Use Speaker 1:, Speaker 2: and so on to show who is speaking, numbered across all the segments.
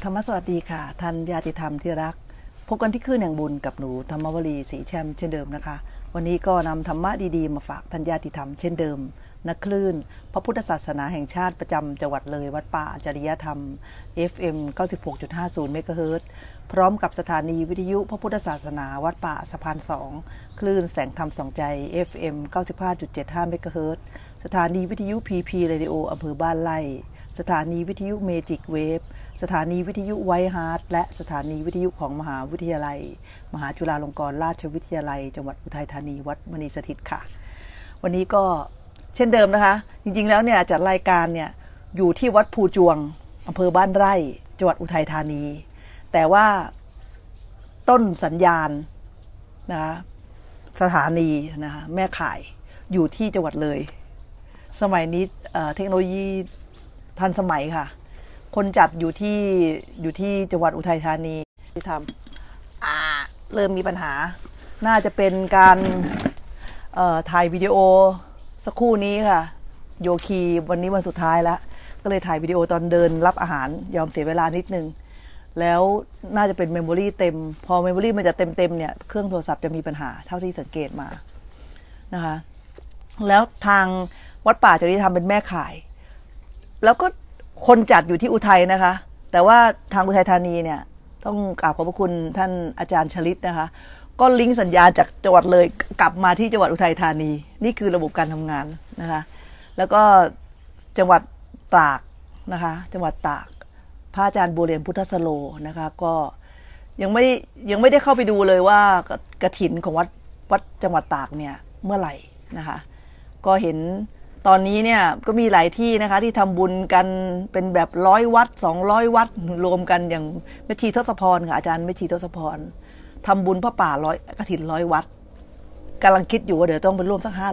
Speaker 1: ธรรมสวัสดีค่ะท่านญาติธรรมที่รักพบกันที่คลื่นแห่งบุญกับหนูธรรมวลีศรีแช่มเช่นเดิมนะคะวันนี้ก็นำธรรมะดีๆมาฝากท่านญาติธรรมเช่นเดิมณคลื่นพระพุทธศาสนาแห่งชาติประจำจังหวัดเลยวัดป่าจริยธรรม FM 96.50 เมกะเฮิรตซ์พร้อมกับสถานีวิทยุพระพุทธศาสนาวัดป่าสะพาน2คลื่นแสงธรรมส่องใจ FM 95.75 เมกะเฮิรตซ์สถานีวิทยุ PP Radio อำเภอบ้านไร่สถานีวิทยุเมจิกเวฟสถานีวิทยุไวท์ฮาร์ทและสถานีวิทยุของมหาวิทยาลัยมหาจุฬาลงกรณราชวิทยาลัยจังหวัดอุทัยธานีวัดมณีสถิตค่ะวันนี้ก็เช่นเดิมนะคะจริงๆแล้วเนี่ยจัดรายการเนี่ยอยู่ที่วัดภูจวงอำเภอบ้านไร่จังหวัดอุทัยธานีแต่ว่าต้นสัญญาณนะคะสถานีนะคะแม่ข่ายอยู่ที่จังหวัดเลยสมัยนี้เทคโนโลยีทันสมัยค่ะคนจัดอยู่ที่จังหวัดอุทัยธานีที่ทำเริ่มมีปัญหาน่าจะเป็นการถ่ายวิดีโอสักครู่นี้ค่ะโยคีวันนี้วันสุดท้ายแล้วก็เลยถ่ายวิดีโอตอนเดินรับอาหารยอมเสียเวลานิดนึงแล้วน่าจะเป็นเมมโมรี่เต็มพอเมมโมรี่มันจะเต็มเนี่ยเครื่องโทรศัพท์จะมีปัญหาเท่าที่สังเกตมานะคะแล้วทางวัดป่าจริยธรรมเป็นแม่ข่ายแล้วก็คนจัดอยู่ที่อุทัยนะคะแต่ว่าทางอุทัยธานีเนี่ยต้องกราบขอบพระคุณท่านอาจารย์ชลิตนะคะก็ลิงก์สัญญาณจากจังหวัดเลยกลับมาที่จังหวัดอุทัยธานีนี่คือระบบการทำงานนะคะแล้วก็จังหวัดตากนะคะจังหวัดตากพระอาจารย์บัวเรียนพุทธสโลนะคะก็ยังไม่ได้เข้าไปดูเลยว่ากฐินของวัดจังหวัดตากเนี่ยเมื่อไหร่นะคะก็เห็นตอนนี้เนี่ยก็มีหลายที่นะคะที่ทำบุญกันเป็นแบบ100 วัด200 วัดรวมกันอย่างแม่ชีทศพรค่ะอาจารย์แม่ชีทศพรทำบุญพระป่ากฐิน100 วัดกำลังคิดอยู่ว่าเดี๋ยวต้องไปร่วมสัก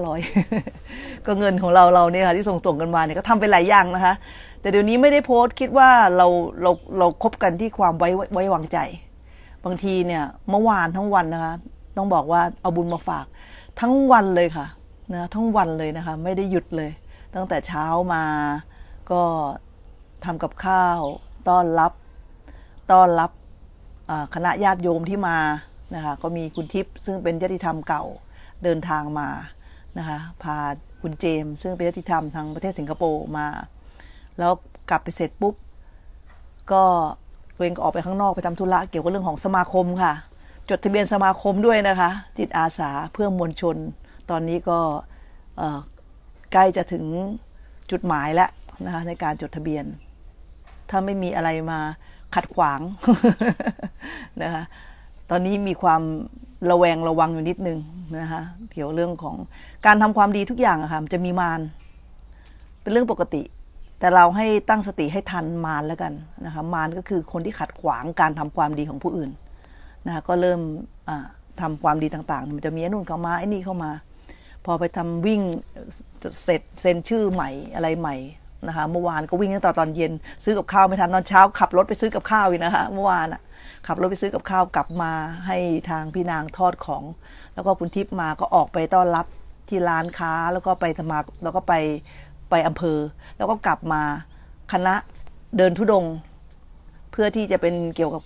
Speaker 1: 500 ก็เงินของเราเนี่ยค่ะที่ส่งกันมาเนี่ยก็ทำไปหลายอย่างนะคะแต่เดี๋ยวนี้ไม่ได้โพสต์คิดว่าเราคบกันที่ความไว้วางใจบางทีเนี่ยเมื่อวานทั้งวันนะคะต้องบอกว่าเอาบุญมาฝากทั้งวันเลยค่ะนะทั้งวันเลยนะคะไม่ได้หยุดเลยตั้งแต่เช้ามาก็ทำกับข้าวต้อนรับคณะญาติโยมที่มานะคะก็มีคุณทิพย์ซึ่งเป็นญาติธรรมเก่าเดินทางมานะคะพาคุณเจมซึ่งเป็นญาติธรรมทางประเทศสิงคโปร์มาแล้วกลับไปเสร็จปุ๊บก็ตัวเองก็ออกไปข้างนอกไปทำธุระเกี่ยวกับเรื่องของสมาคมค่ะจดทะเบียนสมาคมด้วยนะคะจิตอาสาเพื่อมวลชนตอนนี้ก็ใกล้จะถึงจุดหมายแล้วนะคะในการจดทะเบียนถ้าไม่มีอะไรมาขัดขวาง นะคะตอนนี้มีความระแวงระวังอยู่นิดนึงนะคะเกี่ยวเรื่องของการทำความดีทุกอย่างอะค่ะมันจะมีมารเป็นเรื่องปกติแต่เราให้ตั้งสติให้ทันมารแล้วกันนะคะมารก็คือคนที่ขัดขวางการทำความดีของผู้อื่นนะคะก็เริ่มทำความดีต่างๆมันจะมีไอ้นู่นเข้ามาไอ้นี่เข้ามาพอไปทำวิ่งเสร็จเซ็นชื่อใหม่อะไรใหม่นะคะเมื่อวานก็วิ่งตั้งแต่ตอนเย็นซื้อกับข้าวไม่ทันตอนเช้าขับรถไปซื้อกับข้าวอีกนะคะเมื่อวานขับรถไปซื้อกับข้าวกลับมาให้ทางพี่นางทอดของแล้วก็คุณทิพย์มาก็ออกไปต้อนรับที่ร้านค้าแล้วก็ไปธรรมะแล้วก็ไปอำเภอแล้วก็กลับมาคณะเดินธุดงค์เพื่อที่จะเป็นเกี่ยวกับ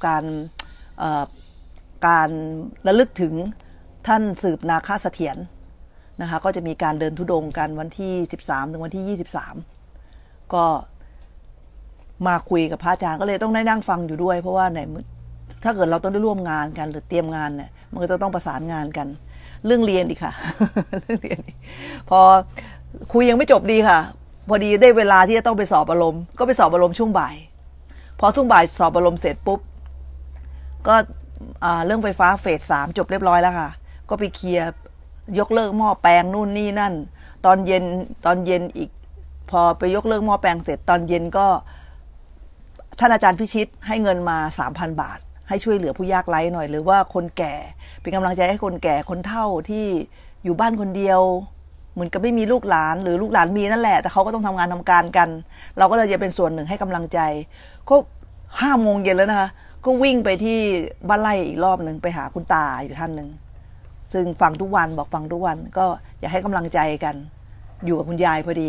Speaker 1: การระลึกถึงท่านสืบนาคเสถียรนะคะก็จะมีการเดินธุดงค์กันวันที่13ถึงวันที่23ก็มาคุยกับพระอาจารย์ก็เลยต้องได้นั่งฟังอยู่ด้วยเพราะว่าถ้าเกิดเราต้องได้ร่วมงานกันหรือเตรียมงานเนี่ยมันก็ต้องประสานงานกันเรื่องเรียนอีกค่ะ เรื่องเรียนพอคุยยังไม่จบดีค่ะพอดีได้เวลาที่จะต้องไปสอบอารมณ์ก็ไปสอบอารมณ์ช่วงบ่ายพอช่วงบ่ายสอบอารมณ์เสร็จปุ๊บก็เรื่องไฟฟ้าเฟส 3จบเรียบร้อยแล้วค่ะก็ไปเคลียร์ยกเลิกหม้อแปลงนู่นนี่นั่นตอนเย็นอีกพอไปยกเลิกหม้อแปลงเสร็จตอนเย็นก็ท่านอาจารย์พิชิตให้เงินมา 3,000 บาทให้ช่วยเหลือผู้ยากไร้หน่อยหรือว่าคนแก่เป็นกำลังใจให้คนแก่คนเฒ่าที่อยู่บ้านคนเดียวเหมือนกับไม่มีลูกหลานหรือลูกหลานมีนั่นแหละแต่เขาก็ต้องทำงานทำการกันเราก็เลยจะเป็นส่วนหนึ่งให้กำลังใจก็5 โมงเย็นแล้วนะคะก็วิ่งไปที่บ้านไร่อีกรอบหนึ่งไปหาคุณตาอยู่ท่านหนึ่งซึ่งฟังทุกวันบอกฟังทุกวันก็อยากให้กำลังใจกันอยู่กับคุณยายพอดี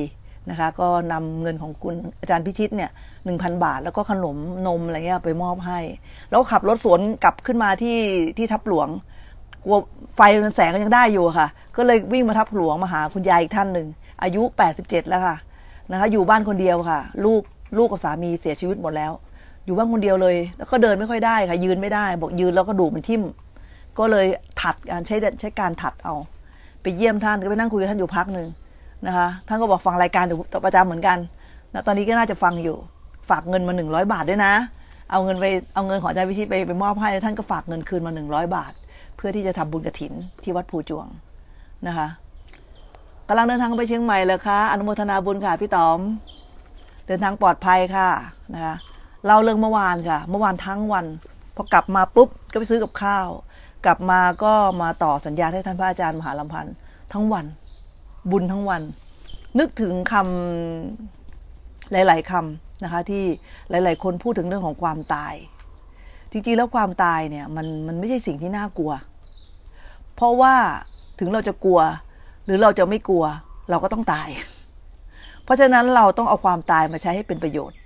Speaker 1: นะคะก็นำเงินของคุณอาจารย์พิชิตเนี่ย 1,000 บาทแล้วก็ขนมนมอะไรเงี้ยไปมอบให้แล้วขับรถสวนกลับขึ้นมาที่ทับหลวงกลัวไฟมันแสงก็ยังได้อยู่ค่ะก็เลยวิ่งมาทับหลวงมาหาคุณยายอีกท่านหนึ่งอายุ87แล้วค่ะนะคะอยู่บ้านคนเดียวค่ะลูกกับสามีเสียชีวิตหมดแล้วอยู่บ้านคนเดียวเลยแล้วก็เดินไม่ค่อยได้ค่ะยืนไม่ได้บอกยืนแล้วก็ดูมันทิ่มก็เลยถัดการใช้การถัดเอาไปเยี่ยมท่านก็ไปนั่งคุยกับท่านอยู่พักหนึ่งนะคะท่านก็บอกฟังรายการอยู่ประจำเหมือนกันนะตอนนี้ก็น่าจะฟังอยู่ฝากเงินมา100 บาทด้วยนะเอาเงินของอาจารย์วิชิตไปมอบให้ท่านก็ฝากเงินคืนมา100 บาทเพื่อที่จะทำบุญกฐินที่วัดภูจวงนะคะกำลังเดินทางไปเชียงใหม่เลยค่ะอนุโมทนาบุญค่ะพี่ต๋อมเดินทางปลอดภัยค่ะนะคะเล่าเรื่องเมื่อวานค่ะเมื่อวานทั้งวันพอกลับมาปุ๊บก็ไปซื้อกับข้าวกลับมาก็มาต่อสัญญาให้ท่านพระอาจารย์มหาลำพันธ์ทั้งวันบุญทั้งวันนึกถึงคำหลายๆคำนะคะที่หลายๆคนพูดถึงเรื่องของความตายจริงๆแล้วความตายเนี่ยมันไม่ใช่สิ่งที่น่ากลัวเพราะว่าถึงเราจะกลัวหรือเราจะไม่กลัวเราก็ต้องตายเพราะฉะนั้นเราต้องเอาความตายมาใช้ให้เป็นประโยชน์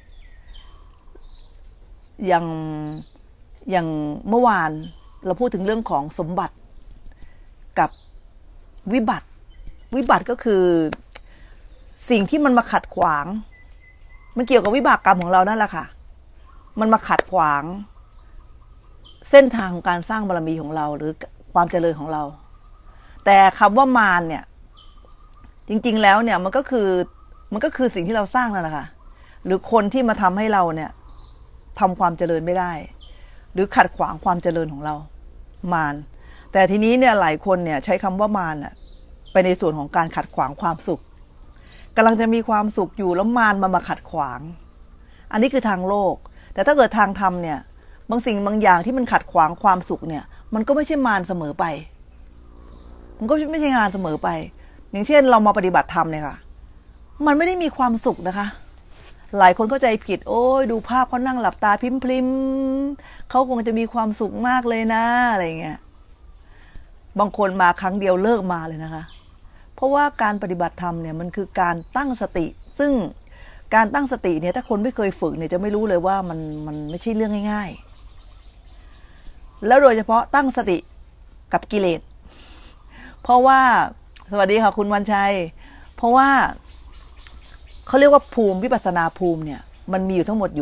Speaker 1: อย่างเมื่อวานเราพูดถึงเรื่องของสมบัติกับวิบัติก็คือสิ่งที่มันมาขัดขวางมันเกี่ยวกับวิบากกรรมของเรานั่นแหละค่ะมันมาขัดขวางเส้นทางของการสร้างบารมีของเราหรือความเจริญของเราแต่คำว่ามารเนี่ยจริงๆแล้วเนี่ยมันก็คือสิ่งที่เราสร้างนั่นแหละค่ะหรือคนที่มาทำให้เราเนี่ยทำความเจริญไม่ได้หรือขัดขวางความเจริญของเรามารแต่ทีนี้เนี่ยหลายคนเนี่ยใช้คำว่ามารน่ะไปในส่วนของการขัดขวางความสุขกำลังจะมีความสุขอยู่แล้วมารมาขัดขวางอันนี้คือทางโลกแต่ถ้าเกิดทางธรรมเนี่ยบางสิ่งบางอย่างที่มันขัดขวางความสุขเนี่ยมันก็ไม่ใช่มารเสมอไปมันก็ไม่ใช่งานเสมอไปอย่างเช่นเรามาปฏิบัติธรรมเนี่ยค่ะมันไม่ได้มีความสุขนะคะหลายคนเข้าใจผิดโอ้ยดูภาพเขานั่งหลับตาพริมเขาคงจะมีความสุขมากเลยนะอะไรเงี้ยบางคนมาครั้งเดียวเลิกมาเลยนะคะเพราะว่าการปฏิบัติธรรมเนี่ยมันคือการตั้งสติซึ่งการตั้งสติเนี่ยถ้าคนไม่เคยฝึกเนี่ยจะไม่รู้เลยว่ามันไม่ใช่เรื่องง่ายๆแล้วโดยเฉพาะตั้งสติกับกิเลสเพราะว่าสวัสดีค่ะคุณวันชัยเพราะว่าเขาเรียกว่าภูมิวิปัสสนาภูมิเนี่ยมันมีอยู่ทั้งหมด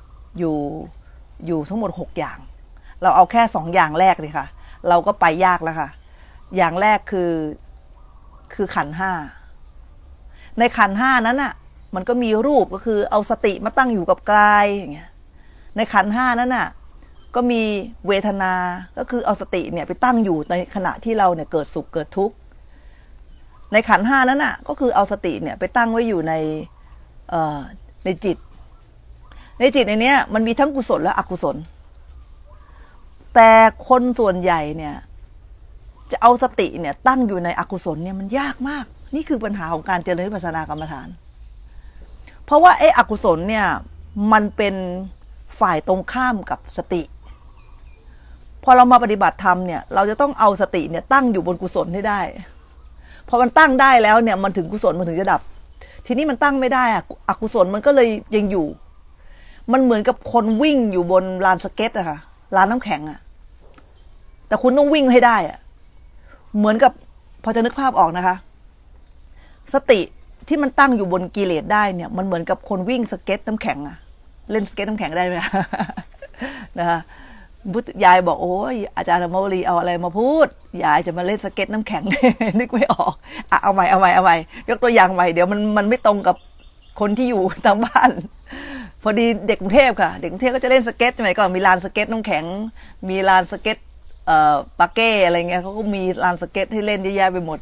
Speaker 1: อยู่ทั้งหมด6อย่างเราเอาแค่2อย่างแรกเลยค่ะเราก็ไปยากแล้วค่ะอย่างแรกคือขันธ์ห้าในขันธ์ห้านั้นน่ะมันก็มีรูปก็คือเอาสติมาตั้งอยู่กับกายอย่างเงี้ยในขันธ์ห้านั้นน่ะก็มีเวทนาก็คือเอาสติเนี่ยไปตั้งอยู่ในขณะที่เราเนี่ยเกิดสุขเกิดทุกข์ในขันธ์ห้านั้นน่ะก็คือเอาสติเนี่ยไปตั้งไว้อยู่ในจิตในเนี้ยมันมีทั้งกุศลและอกุศลแต่คนส่วนใหญ่เนี่ยจะเอาสติเนี่ยตั้งอยู่ในอกุศลเนี่ยมันยากมากนี่คือปัญหาของการเจริญวิปัสสนากรรมฐานเพราะว่าไอ้อกุศลเนี่ยมันเป็นฝ่ายตรงข้ามกับสติพอเรามาปฏิบัติธรรมเนี่ยเราจะต้องเอาสติเนี่ยตั้งอยู่บนกุศลให้ได้พอมันตั้งได้แล้วเนี่ยมันถึงกุศลมันถึงจะดับทีนี้มันตั้งไม่ได้อะอกุศลมันก็เลยยังอยู่มันเหมือนกับคนวิ่งอยู่บนลานสเก็ตอะค่ะลานน้ำแข็งอะแต่คุณต้องวิ่งให้ได้อะเหมือนกับพอจะนึกภาพออกนะคะสติที่มันตั้งอยู่บนกิเลสได้เนี่ยมันเหมือนกับคนวิ่งสเก็ตน้ำแข็งอะเล่นสเก็ตน้ำแข็งได้ไหม นะคะยายบอกโอ้ยอาจารย์มาวลีเอาอะไรมาพูดยายจะมาเล่นสเก็ตน้ำแข็ง นึกไม่ออกเอาใหม่ยกตัวอย่างใหม่เดี๋ยวมันไม่ตรงกับคนที่อยู่ทางบ้านพอดีเด็กกรุงเทพค่ะเด็กกรุงเทพก็จะเล่นสเก็ตสมัยก่อนมีลานสเก็ตน้ำแข็งมีลานสเก็ตปาเก้อะไรเงี้ยเขาก็มีลานสเก็ตให้เล่นเยอะแยะไปหมด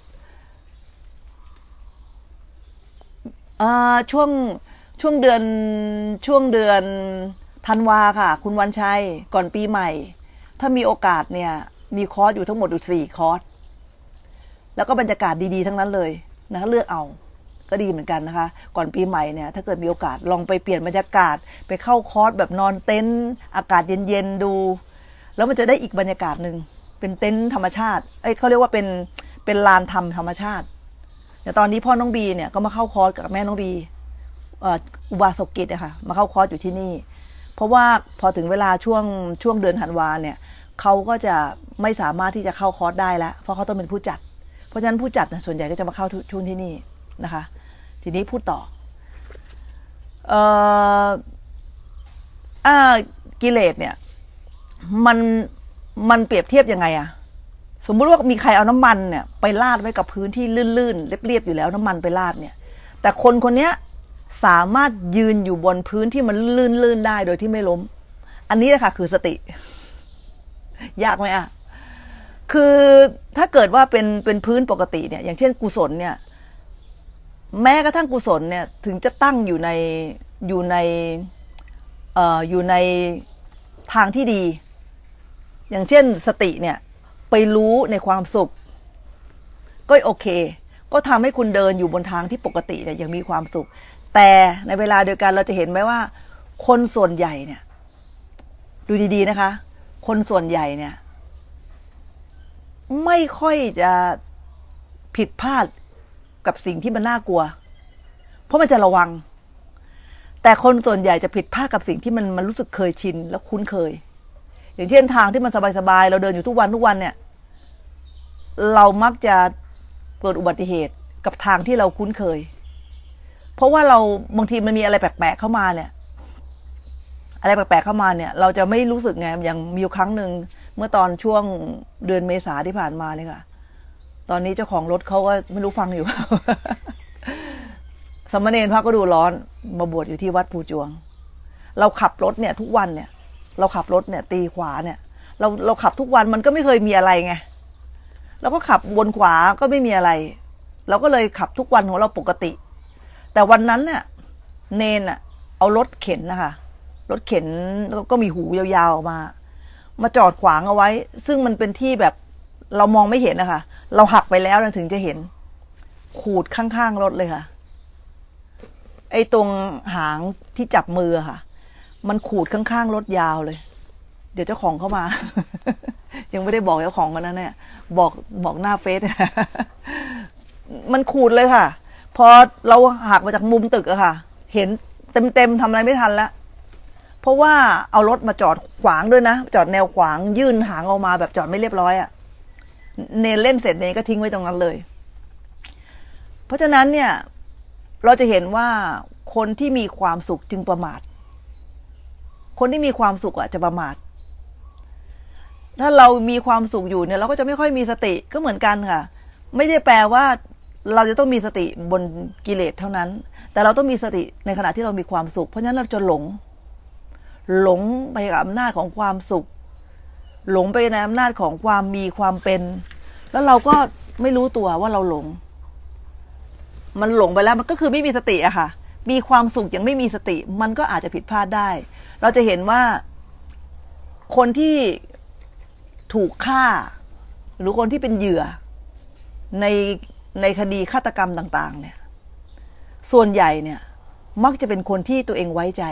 Speaker 1: ช่วงเดือนธันวาค่ะคุณวันชัยก่อนปีใหม่ถ้ามีโอกาสเนี่ยมีคอร์สอยู่ทั้งหมดอยู่4 คอร์สแล้วก็บรรยากาศดีๆทั้งนั้นเลยนะเลือกเอาก็ดีเหมือนกันนะคะก่อนปีใหม่เนี่ยถ้าเกิดมีโอกาสลองไปเปลี่ยนบรรยากาศไปเข้าคอร์สแบบนอนเต็นท์อากาศเย็นๆดูแล้วมันจะได้อีกบรรยากาศหนึ่งเป็นเต็นท์ธรรมชาติเขาเรียกว่าเป็นลานธรรมชาติแต่ตอนนี้พ่อน้องบีเนี่ยก็มาเข้าคอร์สกับแม่น้องบีอุบาสกกิจอะค่ะมาเข้าคอร์สอยู่ที่นี่เพราะว่าพอถึงเวลาช่วงเดือนธันวาเนี่ยเขาก็จะไม่สามารถที่จะเข้าคอร์สได้แล้วเพราะเขาต้องเป็นผู้จัดเพราะฉะนั้นผู้จัดส่วนใหญ่ก็จะมาเข้าช่วงที่นี่นะคะทีนี้พูดต่อกิเลสเนี่ยมันเปรียบเทียบยังไงอะสมมุติว่ามีใครเอาน้ำมันเนี่ยไปราดไว้กับพื้นที่ลื่นๆเรียบๆอยู่แล้วน้ำมันไปราดเนี่ยแต่คนนี้สามารถยืนอยู่บนพื้นที่มันลื่นๆได้โดยที่ไม่ล้มอันนี้แหละค่ะคือสติยากไหมอะคือถ้าเกิดว่าเป็นพื้นปกติเนี่ยอย่างเช่นกุศลเนี่ยแม้กระทั่งกุศลเนี่ยถึงจะตั้งอยู่ในทางที่ดีอย่างเช่นสติเนี่ยไปรู้ในความสุขก็โอเคก็ทำให้คุณเดินอยู่บนทางที่ปกติเนี่ยยังมีความสุขแต่ในเวลาเดียวกันเราจะเห็นไหมว่าคนส่วนใหญ่เนี่ยดูดีๆนะคะคนส่วนใหญ่เนี่ยไม่ค่อยจะผิดพลาดกับสิ่งที่มันน่ากลัวเพราะมันจะระวังแต่คนส่วนใหญ่จะผิดพลาดกับสิ่งที่มันรู้สึกเคยชินแล้วคุ้นเคยอย่างเช่นทางที่มันสบายๆเราเดินอยู่ทุกวันเนี่ยเรามักจะเกิดอุบัติเหตุกับทางที่เราคุ้นเคยเพราะว่าเราบางทีมันมีอะไรแปลกๆเข้ามาเนี่ยอะไรแปลกๆเข้ามาเนี่ยเราจะไม่รู้สึกไงอย่างมีอยู่ครั้งหนึ่งเมื่อตอนช่วงเดือนเมษาที่ผ่านมาเนี่ยค่ะตอนนี้เจ้าของรถเขาก็ไม่รู้ฟังอยู่ สมณเณรพระก็ดูร้อนมาบวชอยู่ที่วัดภูจวงเราขับรถเนี่ยทุกวันเนี่ยเราขับรถเนี่ยตีขวาเนี่ยเราขับทุกวันมันก็ไม่เคยมีอะไรไงเราก็ขับวนขวาก็ไม่มีอะไรเราก็เลยขับทุกวันของเราปกติแต่วันนั้นเนี่ยเนนอ่ะเอารถเข็นนะคะรถเข็นก็มีหูยาวๆออกมาจอดขวางเอาไว้ซึ่งมันเป็นที่แบบเรามองไม่เห็นนะคะเราหักไปแล้วถึงจะเห็นขูดข้างๆรถเลยค่ะไอ้ตรงหางที่จับมือค่ะมันขูดข้างๆรถยาวเลยเดี๋ยวเจ้าของเข้ามา ยังไม่ได้บอกเจ้าของกันนะเนี่ยบอกหน้าเฟซ มันขูดเลยค่ะพอเราหักมาจากมุมตึกอะค่ะเห็นเต็มทำอะไรไม่ทันแล้วเพราะว่าเอารถมาจอดขวางด้วยนะจอดแนวขวางยื่นหางออกมาแบบจอดไม่เรียบร้อยอะเนเล่นเสร็จเนก็ทิ้งไว้ตรงนั้นเลยเพราะฉะนั้นเนี่ยเราจะเห็นว่าคนที่มีความสุขจึงประมาทคนที่มีความสุขอะจะประมาทถ้าเรามีความสุขอยู่เนี่ยเราก็จะไม่ค่อยมีสติก็เหมือนกันค่ะไม่ได้แปลว่าเราจะต้องมีสติบนกิเลสเท่านั้นแต่เราต้องมีสติในขณะที่เรามีความสุขเพราะฉะนั้นเราจะหลงไปกับอำนาจของความสุขหลงไปในอำนาจของความมีความเป็นแล้วเราก็ไม่รู้ตัวว่าเราหลงมันหลงไปแล้วมันก็คือไม่มีสติอะค่ะมีความสุขยังไม่มีสติมันก็อาจจะผิดพลาดได้เราจะเห็นว่าคนที่ถูกฆ่าหรือคนที่เป็นเหยื่อในคดีฆาตกรรมต่างๆเนี่ยส่วนใหญ่เนี่ยมักจะเป็นคนที่ตัวเองไว้ใจ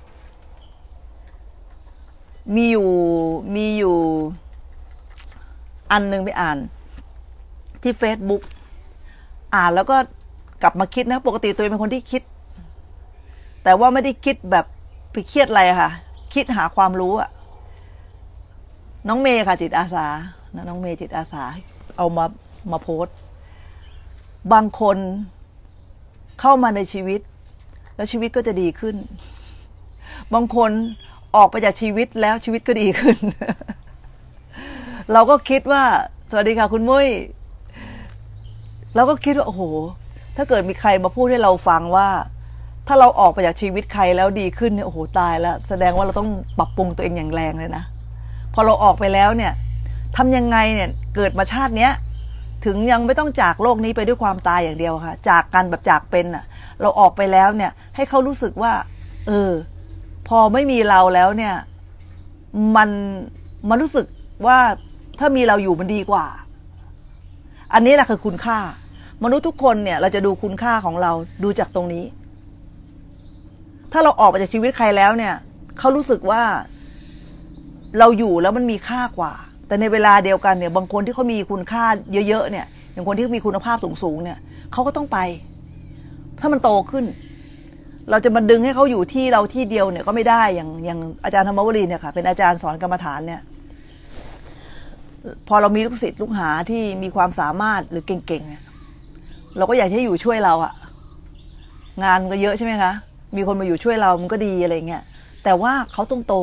Speaker 1: มีอยู่อันนึงไปอ่านที่ Facebook อ่านแล้วก็กลับมาคิดนะปกติตัวเองเป็นคนที่คิดแต่ว่าไม่ได้คิดแบบไปเครียดอะไรค่ะคิดหาความรู้อะน้องเมย์ค่ะจิตอาสานะน้องเมย์จิตอาสาเอามาโพสต์บางคนเข้ามาในชีวิตแล้วชีวิตก็จะดีขึ้นบางคนออกไปจากชีวิตแล้วชีวิตก็ดีขึ้น เราก็คิดว่าสวัสดีค่ะคุณมุ้ยเราก็คิดว่าโอ้โหถ้าเกิดมีใครมาพูดให้เราฟังว่าถ้าเราออกไปจากชีวิตใครแล้วดีขึ้นเนี่ยโอ้โหตายแล้วแสดงว่าเราต้องปรับปรุงตัวเองอย่างแรงเลยนะพอเราออกไปแล้วเนี่ยทำยังไงเนี่ยเกิดมาชาติเนี้ยถึงยังไม่ต้องจากโลกนี้ไปด้วยความตายอย่างเดียวค่ะจากกันแบบจากเป็นอ่ะเราออกไปแล้วเนี่ยให้เขารู้สึกว่าพอไม่มีเราแล้วเนี่ยมันรู้สึกว่าถ้ามีเราอยู่มันดีกว่าอันนี้แหละคือคุณค่ามนุษย์ทุกคนเนี่ยเราจะดูคุณค่าของเราดูจากตรงนี้ถ้าเราออกไปจากชีวิตใครแล้วเนี่ยเขารู้สึกว่าเราอยู่แล้วมันมีค่ากว่าแต่ในเวลาเดียวกันเนี่ยบางคนที่เขามีคุณค่าเยอะๆเนี่ยอย่างคนที่มีคุณภาพสูงๆเนี่ยเขาก็ต้องไปถ้ามันโตขึ้นเราจะมาดึงให้เขาอยู่ที่เราที่เดียวเนี่ยก็ไม่ได้อย่างอาจารย์ธรรมวลีเนี่ยค่ะเป็นอาจารย์สอนกรรมฐานเนี่ยพอเรามีลูกศิษย์ลูกหาที่มีความสามารถหรือเก่งๆเนี่ยเราก็อยากให้อยู่ช่วยเราอะงานก็เยอะใช่ไหมคะมีคนมาอยู่ช่วยเรามันก็ดีอะไรเงี้ยแต่ว่าเขาต้องโต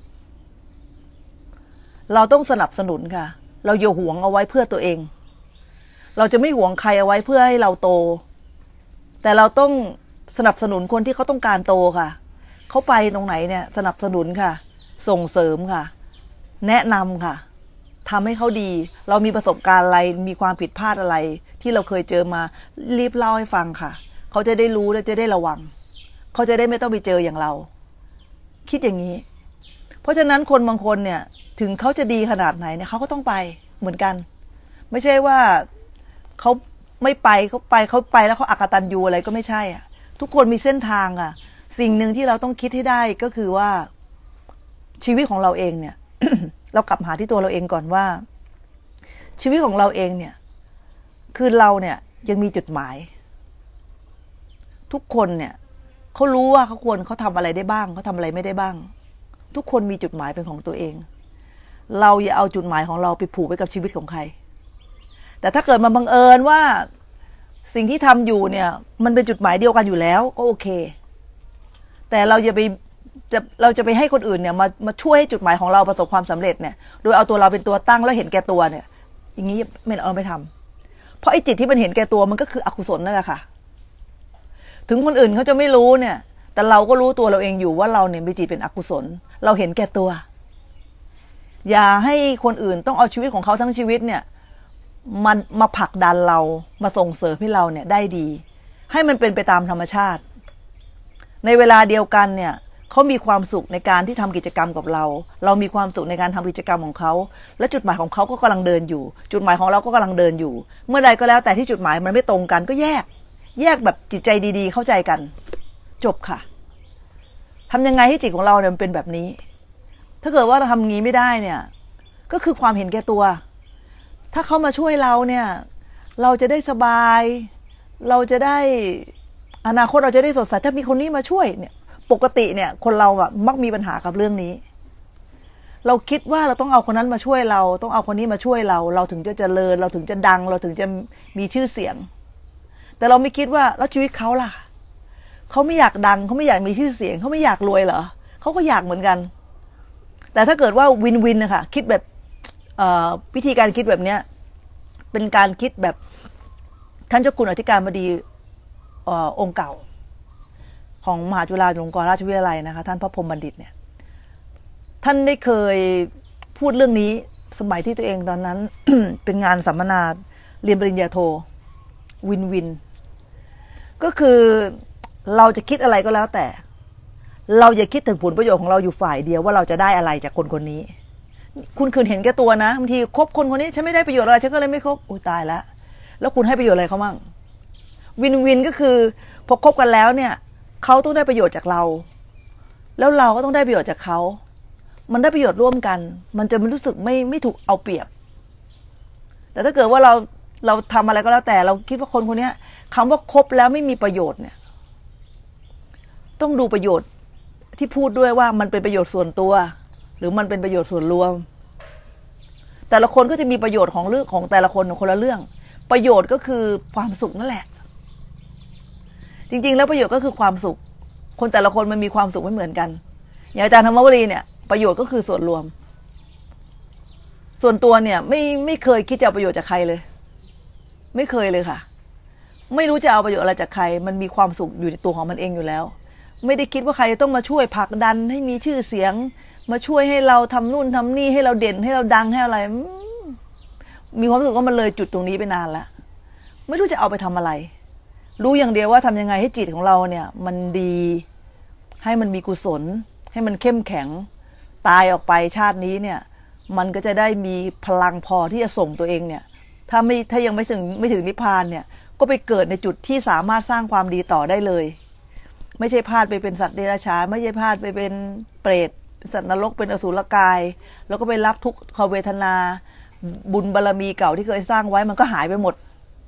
Speaker 1: เราต้องสนับสนุนค่ะเราอย่าหวงเอาไว้เพื่อตัวเองเราจะไม่หวงใครเอาไว้เพื่อให้เราโตแต่เราต้องสนับสนุนคนที่เขาต้องการโตค่ะเขาไปตรงไหนเนี่ยสนับสนุนค่ะส่งเสริมค่ะแนะนำค่ะทำให้เขาดีเรามีประสบการณ์อะไรมีความผิดพลาดอะไรที่เราเคยเจอมารีบเล่าให้ฟังค่ะเขาจะได้รู้และจะได้ระวังเขาจะได้ไม่ต้องไปเจออย่างเราคิดอย่างนี้เพราะฉะนั้นคนบางคนเนี่ยถึงเขาจะดีขนาดไหนเนี่ยเขาก็ต้องไปเหมือนกันไม่ใช่ว่าเขาไม่ไปเขาไปแล้วเขาอกตัญญูอะไรก็ไม่ใช่อ่ะทุกคนมีเส้นทางอ่ะสิ่งหนึ่งที่เราต้องคิดให้ได้ก็คือว่าชีวิตของเราเองเนี่ย เรากลับหาที่ตัวเราเองก่อนว่าชีวิตของเราเองเนี่ยคือเราเนี่ยยังมีจุดหมายทุกคนเนี่ยเขารู้ว่าเขาทำอะไรได้บ้างเขาทำอะไรไม่ได้บ้างทุกคนมีจุดหมายเป็นของตัวเองเราอย่าเอาจุดหมายของเราไปผูกไว้กับชีวิตของใครแต่ถ้าเกิดมาบังเอิญว่าสิ่งที่ทำอยู่เนี่ยมันเป็นจุดหมายเดียวกันอยู่แล้วก็โอเคแต่เราจะไปให้คนอื่นเนี่ยมาช่วยให้จุดหมายของเราประสบความสำเร็จเนี่ยโดยเอาตัวเราเป็นตัวตั้งแล้วเห็นแก่ตัวเนี่ยอย่างนี้ไม่เอาไปทำเพราะไอ้จิตที่มันเห็นแก่ตัวมันก็คืออกุศลนั่นแหละค่ะถึงคนอื่นเขาจะไม่รู้เนี่ยแต่เราก็รู้ตัวเราเองอยู่ว่าเราเนี่ยมีจิตเป็นอกุศลเราเห็นแก่ตัวอย่าให้คนอื่นต้องเอาชีวิตของเขาทั้งชีวิตเนี่ยมันมาผลักดันเรามาส่งเสริมให้เราเนี่ยได้ดีให้มันเป็นไปตามธรรมชาติในเวลาเดียวกันเนี่ยเขามีความสุขในการที่ทำกิจกรรมกับเราเรามีความสุขในการทำกิจกรรมของเขาและจุดหมายของเขาก็กำลังเดินอยู่จุดหมายของเราก็กำลังเดินอยู่เมื่อใดก็แล้วแต่ที่จุดหมายมันไม่ตรงกันก็แยกแบบจิตใจดีๆเข้าใจกันจบค่ะทำยังไงให้จิตของเราเนี่ยมันเป็นแบบนี้ถ้าเกิดว่าเราทำงี้ไม่ได้เนี่ยก็คือความเห็นแก่ตัวถ้าเขามาช่วยเราเนี่ยเราจะได้สบายเราจะได้อนาคตเราจะได้สดใสถ้ามีคนนี้มาช่วยเนี่ยปกติเนี่ยคนเราอะมักมีปัญหากับเรื่องนี้เราคิดว่าเราต้องเอาคนนั้นมาช่วยเราต้องเอาคนนี้มาช่วยเราถึงจะเจริญเราถึงจะดังเราถึงจะมีชื่อเสียงแต่เราไม่คิดว่าแล้วชีวิตเขาล่ะเขาไม่อยากดังเขาไม่อยากมีชื่อเสียงเขาไม่อยากรวยเหรอเขาก็อยากเหมือนกันแต่ถ้าเกิดว่าวินวินนะคะคิดแบบวิธีการคิดแบบเนี้ยเป็นการคิดแบบท่านเจ้าคุณอธิการบดีองค์เก่าของมหาจุฬาลงกรณราชวิทยาลัยนะคะท่านพระพรหมบัณฑิตเนี่ยท่านได้เคยพูดเรื่องนี้สมัยที่ตัวเองตอนนั้น เป็นงานสัมมนาเรียนปริญญาโทวินวินก็คือเราจะคิดอะไรก็แล้วแต่เราอย่าคิดถึงผลประโยชน์ของเราอยู่ฝ่ายเดียวว่าเราจะได้อะไรจากคนคนนี้คุณคืนเห็นแก่ตัวนะบางทีคบคนคนนี้ฉันไม่ได้ประโยชน์อะไรฉันก็เลยไม่คบอุ้ยตายแล้วคุณให้ประโยชน์อะไรเขามั่งวินวินก็คือพอคบกันแล้วเนี่ยเขาต้องได้ประโยชน์จากเราแล้วเราก็ต้องได้ประโยชน์จากเขามันได้ประโยชน์ร่วมกันมันจะไม่รู้สึกไม่ถูกเอาเปรียบแต่ถ้าเกิดว่าเราทำอะไรก็แล้วแต่เราคิดว่าคนคนนี้คำว่าคบแล้วไม่มีประโยชน์เนี่ยต้องดูประโยชน์ที่พูดด้วยว่ามันเป็นประโยชน์ส่วนตัวหรือมันเป็นประโยชน์ส่วนรวมแต่ละคนก็จะมีประโยชน์ของเรื่องของแต่ละคนคนละเรื่องประโยชน์ก็คือความสุขนั่นแหละจริงๆแล้วประโยชน์ก็คือความสุขคนแต่ละคนมันมีความสุขไม่เหมือนกันอย่างอาจารย์ธรรมวลีเนี่ยประโยชน์ก็คือส่วนรวมส่วนตัวเนี่ยไม่เคยคิดจะเอาประโยชน์จากใครเลยไม่เคยเลยค่ะไม่รู้จะเอาประโยชน์อะไรจากใครมันมีความสุขอยู่ในตัวของมันเองอยู่แล้วไม่ได้คิดว่าใครจะต้องมาช่วยผลักดันให้มีชื่อเสียงมาช่วยให้เราทำนู่นทำนี่ให้เราเด่นให้เราดังให้อะไรมีความรู้สึกว่ามันเลยจุดตรงนี้ไปนานแล้วไม่รู้จะเอาไปทำอะไรรู้อย่างเดียวว่าทำยังไงให้จิตของเราเนี่ยมันดีให้มันมีกุศลให้มันเข้มแข็งตายออกไปชาตินี้เนี่ยมันก็จะได้มีพลังพอที่จะส่งตัวเองเนี่ยถ้ายังไม่ถึงนิพพานเนี่ยก็ไปเกิดในจุดที่สามารถสร้างความดีต่อได้เลยไม่ใช่พลาดไปเป็นสัตว์เดรัจฉานไม่ใช่พลาดไปเป็นเปรตสัตว์นรกเป็นอสุรกายแล้วก็ไปรับทุกขเวทนาบุญบารมีเก่าที่เคยสร้างไว้มันก็หายไปหมด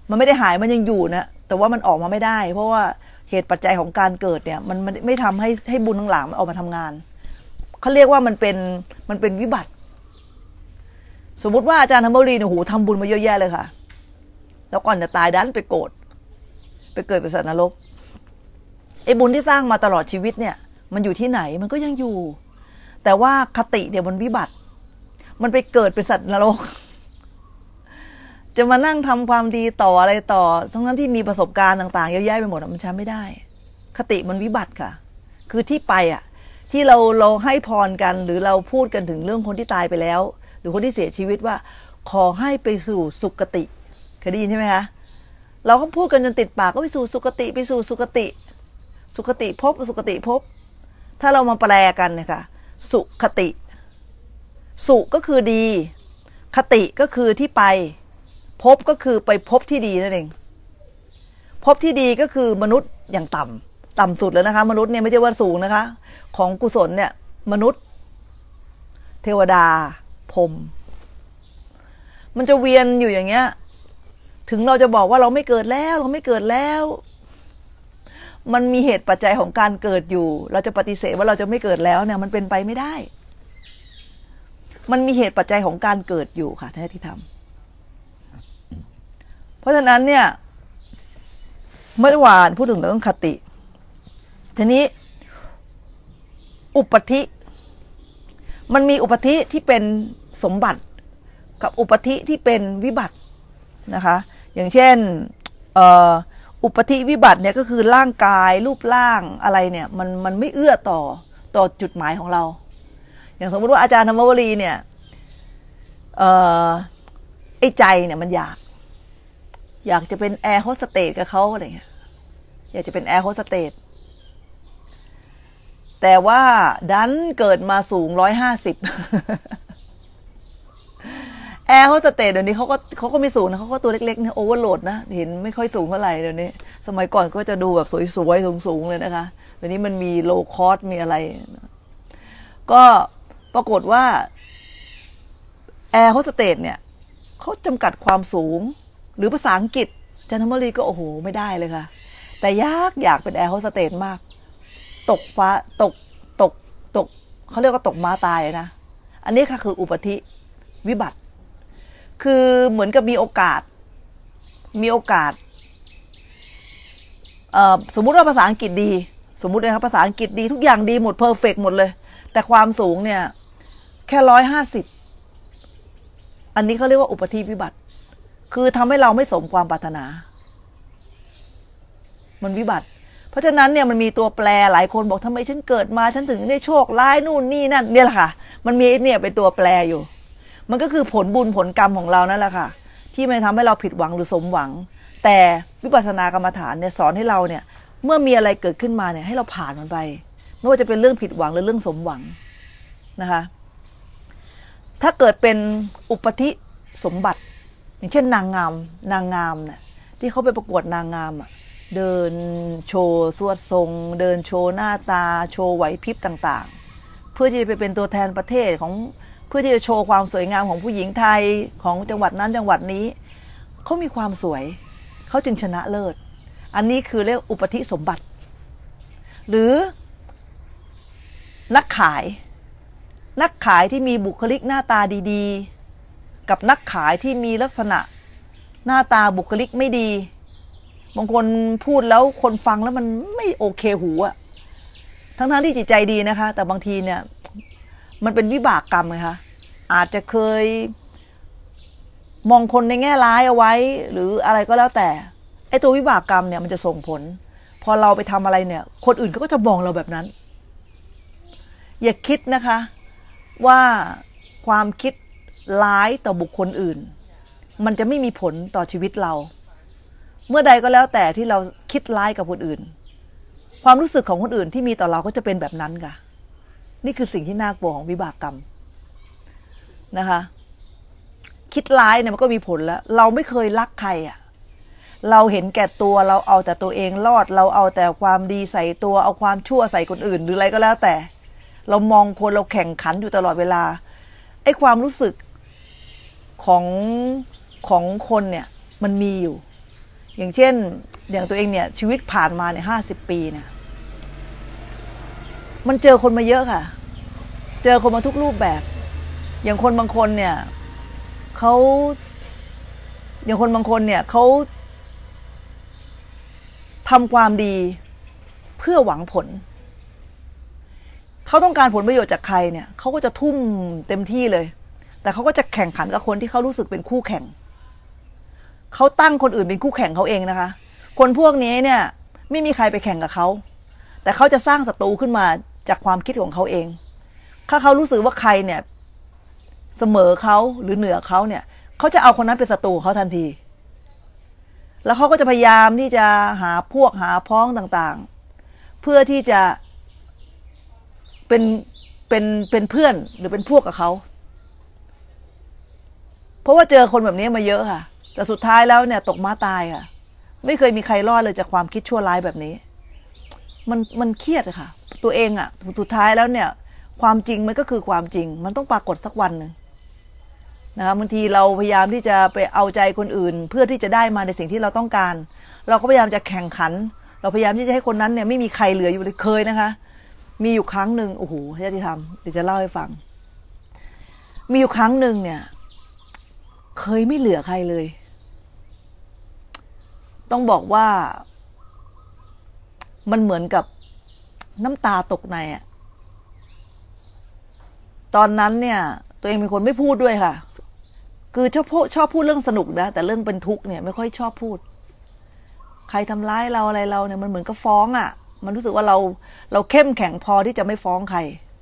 Speaker 1: มันไม่ได้หายมันยังอยู่นะแต่ว่ามันออกมาไม่ได้ เพราะว่าเหตุปัจจัยของการเกิดเนี่ยมันไม่ทำให้บุญทั้งหลังมันออกมาทำงานเขาเรียกว่ามันเป็นวิบัติสมมุติว่าอาจารย์ธรรมวลีเนี่ยโหทำบุญมาเยอะแยะเลยค่ะแล้วก่อนจะตายดันไปโกรธไปเกิดเป็นสัตว์นรกไอ้บุญที่สร้างมาตลอดชีวิตเนี่ยมันอยู่ที่ไหนมันก็ยังอยู่แต่ว่าคติเนี่ยมันวิบัติมันไปเกิดเป็นสัตว์นรกจะมานั่งทำความดีต่ออะไรต่อทั้งนั้นที่มีประสบการณ์ต่างๆเยอะแยะไปหมดมันใช้ไม่ได้คติมันวิบัติค่ะคือที่ไปอ่ะที่เราให้พรกันหรือเราพูดกันถึงเรื่องคนที่ตายไปแล้วหรือคนที่เสียชีวิตว่าขอให้ไปสู่สุคติเคยได้ยินใช่ไหมคะเราก็พูดกันจนติดปากก็ไปสู่สุคติไปสู่สุคติสุคติภพสุคติภพถ้าเรามาแปลกันเนี่ยค่ะสุคติสุก็คือดีคติก็คือที่ไปภพก็คือไปภพที่ดีนั่นเองภพที่ดีก็คือมนุษย์อย่างต่ำสุดแล้วนะคะมนุษย์เนี่ยไม่ใช่ว่าสูงนะคะของกุศลเนี่ยมนุษย์เทวดาพรหมมันจะเวียนอยู่อย่างเงี้ยถึงเราจะบอกว่าเราไม่เกิดแล้วเราไม่เกิดแล้วมันมีเหตุปัจจัยของการเกิดอยู่เราจะปฏิเสธว่าเราจะไม่เกิดแล้วเนี่ยมันเป็นไปไม่ได้มันมีเหตุปัจจัยของการเกิดอยู่ค่ะท่านที่ทำเพราะฉะนั้นเนี่ยเมื่อวานพูดถึงเรื่องคติทีนี้อุปธิมันมีอุปธิที่เป็นสมบัติกับอุปธิที่เป็นวิบัตินะคะอย่างเช่นอุปธิวิบัติเนี่ยก็คือร่างกายรูปร่างอะไรเนี่ยมันไม่เอื้อต่อจุดหมายของเราอย่างสมมติว่าอาจารย์ธรรมวลีเนี่ยไอ้ใจเนี่ยมันอยากจะเป็นแอร์โฮสเตสกับเขาอะไรเงี้ยอยากจะเป็นแอร์โฮสเตสแต่ว่าดันเกิดมาสูง150แอร์โฮสเตสเดี๋ยวนี้เขาก็ไม่สูงนะเขาก็ตัวเล็กๆนะโอเวอร์โหลดนะเห็นไม่ค่อยสูงเท่าไหร่เดี๋ยวนี้สมัยก่อนก็จะดูแบบสวยๆสูงๆเลยนะคะเดี๋ยวนี้มันมีโลคอสมีอะไรก็ปรากฏว่าแอร์โฮสเตสเนี่ยเขาจำกัดความสูงหรือภาษาอังกฤษอาจารย์ธรรมวลีก็โอ้โหไม่ได้เลยค่ะแต่อยากเป็นแอร์โฮสเตสมากตกฟ้าตกเขาเรียกว่าตกม้าตายนะอันนี้ค่ะคืออุปธิวิบัติคือเหมือนกับมีโอกาสสมมุติว่าภาษาอังกฤษดีสมมุตินะครับภาษาอังกฤษดีทุกอย่างดีหมดเพอร์เฟกต์หมดเลยแต่ความสูงเนี่ยแค่150อันนี้เขาเรียกว่าอุปธิวิบัติคือทำให้เราไม่สมความปรารถนามันวิบัติเพราะฉะนั้นเนี่ยมันมีตัวแปรหลายคนบอกทำไมฉันเกิดมาฉันถึงได้โชคร้ายนู่นนี่นั่นเนี่ยแหละค่ะมันมีเนี่ยเป็นตัวแปรอยู่มันก็คือผลบุญผลกรรมของเรานั่นแหละค่ะที่มันทำให้เราผิดหวังหรือสมหวังแต่วิปัสสนากรรมฐานเนี่ยสอนให้เราเนี่ยเมื่อมีอะไรเกิดขึ้นมาเนี่ยให้เราผ่านมันไปไม่ว่าจะเป็นเรื่องผิดหวังหรือเรื่องสมหวังนะคะถ้าเกิดเป็นอุปธิสมบัติอย่างเช่นนางงามเนี่ยที่เขาไปประกวดนางงามอ่ะเดินโชว์สวดทรงเดินโชว์หน้าตาโชว์ไหวพริบต่างๆเพื่อที่จะไปเป็นตัวแทนประเทศของเพื่อที่จะโชว์ความสวยงามของผู้หญิงไทยของจังหวัดนั้นจังหวัดนี้เขามีความสวยเขาจึงชนะเลิศอันนี้คือเรียกอุปธิสมบัติหรือนักขายที่มีบุคลิกหน้าตาดีๆกับนักขายที่มีลักษณะหน้าตาบุคลิกไม่ดีบางคนพูดแล้วคนฟังแล้วมันไม่โอเคหูอะทั้งที่จิตใจดีนะคะแต่บางทีเนี่ยมันเป็นวิบากกรรมไงคะอาจจะเคยมองคนในแง่ร้ายเอาไว้หรืออะไรก็แล้วแต่ไอ้ตัววิบากกรรมเนี่ยมันจะส่งผลพอเราไปทำอะไรเนี่ยคนอื่นก็จะมองเราแบบนั้นอย่าคิดนะคะว่าความคิดร้ายต่อบุคคลอื่นมันจะไม่มีผลต่อชีวิตเราเมื่อใดก็แล้วแต่ที่เราคิดร้ายกับคนอื่นความรู้สึกของคนอื่นที่มีต่อเราก็จะเป็นแบบนั้นค่ะนี่คือสิ่งที่น่ากลัวของวิบากกรรมนะคะคิดร้ายเนี่ยมันก็มีผลแล้วเราไม่เคยรักใครอ่ะเราเห็นแก่ตัวเราเอาแต่ตัวเองรอดเราเอาแต่ความดีใส่ตัวเอาความชั่วใส่คนอื่นหรืออะไรก็แล้วแต่เรามองคนเราแข่งขันอยู่ตลอดเวลาไอ้ความรู้สึกของคนเนี่ยมันมีอยู่อย่างเช่นอย่างตัวเองเนี่ยชีวิตผ่านมาเนี่ย50 ปีเนี่ยมันเจอคนมาเยอะค่ะเจอคนมาทุกรูปแบบอย่างคนบางคนเนี่ยเขาทำความดีเพื่อหวังผลเขาต้องการผลประโยชน์จากใครเนี่ยเขาก็จะทุ่มเต็มที่เลยแต่เขาก็จะแข่งขันกับคนที่เขารู้สึกเป็นคู่แข่งเขาตั้งคนอื่นเป็นคู่แข่งเขาเองนะคะคนพวกนี้เนี่ยไม่มีใครไปแข่งกับเขาแต่เขาจะสร้างศัตรูขึ้นมาจากความคิดของเขาเองถ้าเขารู้สึกว่าใครเนี่ยเสมอเขาหรือเหนือเขาเนี่ยเขาจะเอาคนนั้นเป็นศัตรูเขาทันทีแล้วเขาก็จะพยายามที่จะหาพวกหาพ้องต่างๆเพื่อที่จะเป็นเพื่อนหรือเป็นพวกกับเขาเพราะว่าเจอคนแบบนี้มาเยอะค่ะแต่สุดท้ายแล้วเนี่ยตกม้าตายค่ะไม่เคยมีใครรอดเลยจากความคิดชั่วร้ายแบบนี้มันเครียดค่ะตัวเองอ่ะสุดท้ายแล้วเนี่ยความจริงมันก็คือความจริงมันต้องปรากฏสักวันหนึ่งนะคะบางทีเราพยายามที่จะไปเอาใจคนอื่นเพื่อที่จะได้มาในสิ่งที่เราต้องการเราก็พยายามจะแข่งขันเราพยายามที่จะให้คนนั้นเนี่ยไม่มีใครเหลืออยู่เลยเคยนะคะมีอยู่ครั้งหนึ่งโอ้โหญาติธรรมเดี๋ยวจะเล่าให้ฟังมีอยู่ครั้งหนึ่งเนี่ยเคยไม่เหลือใครเลยต้องบอกว่ามันเหมือนกับน้ำตาตกในอ่ะตอนนั้นเนี่ยตัวเองเป็นคนไม่พูดด้วยค่ะคือชอบพูดเรื่องสนุกนะแต่เรื่องเป็นทุกข์เนี่ยไม่ค่อยชอบพูดใครทำร้ายเราอะไรเราเนี่ยมันเหมือนกับฟ้องอ่ะมันรู้สึกว่าเราเข้มแข็งพอที่จะไม่ฟ้องใคร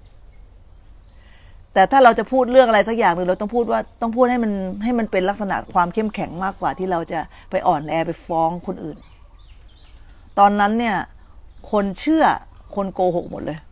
Speaker 1: แต่ถ้าเราจะพูดเรื่องอะไรสักอย่างหนึ่งเราต้องพูดให้มันเป็นลักษณะความเข้มแข็งมากกว่าที่เราจะไปอ่อนแอไปฟ้องคนอื่นตอนนั้นเนี่ยคนเชื่อคนโกหกหมดเลย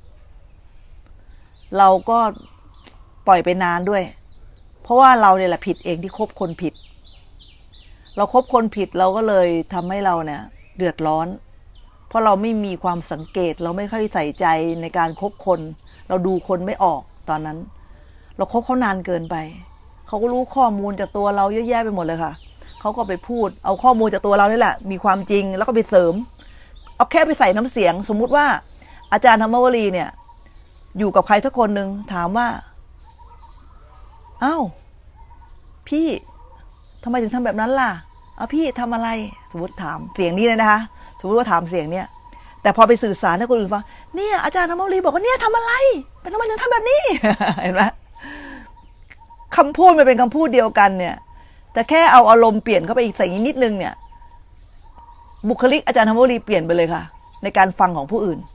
Speaker 1: เราก็ปล่อยไปนานด้วยเพราะว่าเราเนี่ยแหละผิดเองที่คบคนผิดเราคบคนผิดเราก็เลยทำให้เราเนี่ยเดือดร้อนเพราะเราไม่มีความสังเกตเราไม่ค่อยใส่ใจในการคบคนเราดูคนไม่ออกตอนนั้นเราคบเขานานเกินไปเขาก็รู้ข้อมูลจากตัวเราเยอะแยะไปหมดเลยค่ะเขาก็ไปพูดเอาข้อมูลจากตัวเรานี่แหละมีความจริงแล้วก็ไปเสริมเอาแค่ไปใส่น้ำเสียงสมมุติว่าอาจารย์ธรรมวลีเนี่ยอยู่กับใครสักคนหนึ่งถามว่าอ้าวพี่ทำไมถึงทำแบบนั้นล่ะเอาพี่ทำอะไรสมมติถามเสียงนี้เลยนะคะสมมติว่าถามเสียงเนี่ยแต่พอไปสื่อสารให้คนอื่นฟังเนี่ยอาจารย์ธรรมวลีบอกว่าเนี่ยทำอะไรเป็นทำไมถึงทำแบบนี้ เห็นไหมคำพูดมันเป็นคำพูดเดียวกันเนี่ยแต่แค่เอาอารมณ์เปลี่ยนเข้าไปอีกใส่นิดนึงเนี่ยบุคลิกอาจารย์ธรรมวลีเปลี่ยนไปเลยค่ะในการฟังของผู้อื่น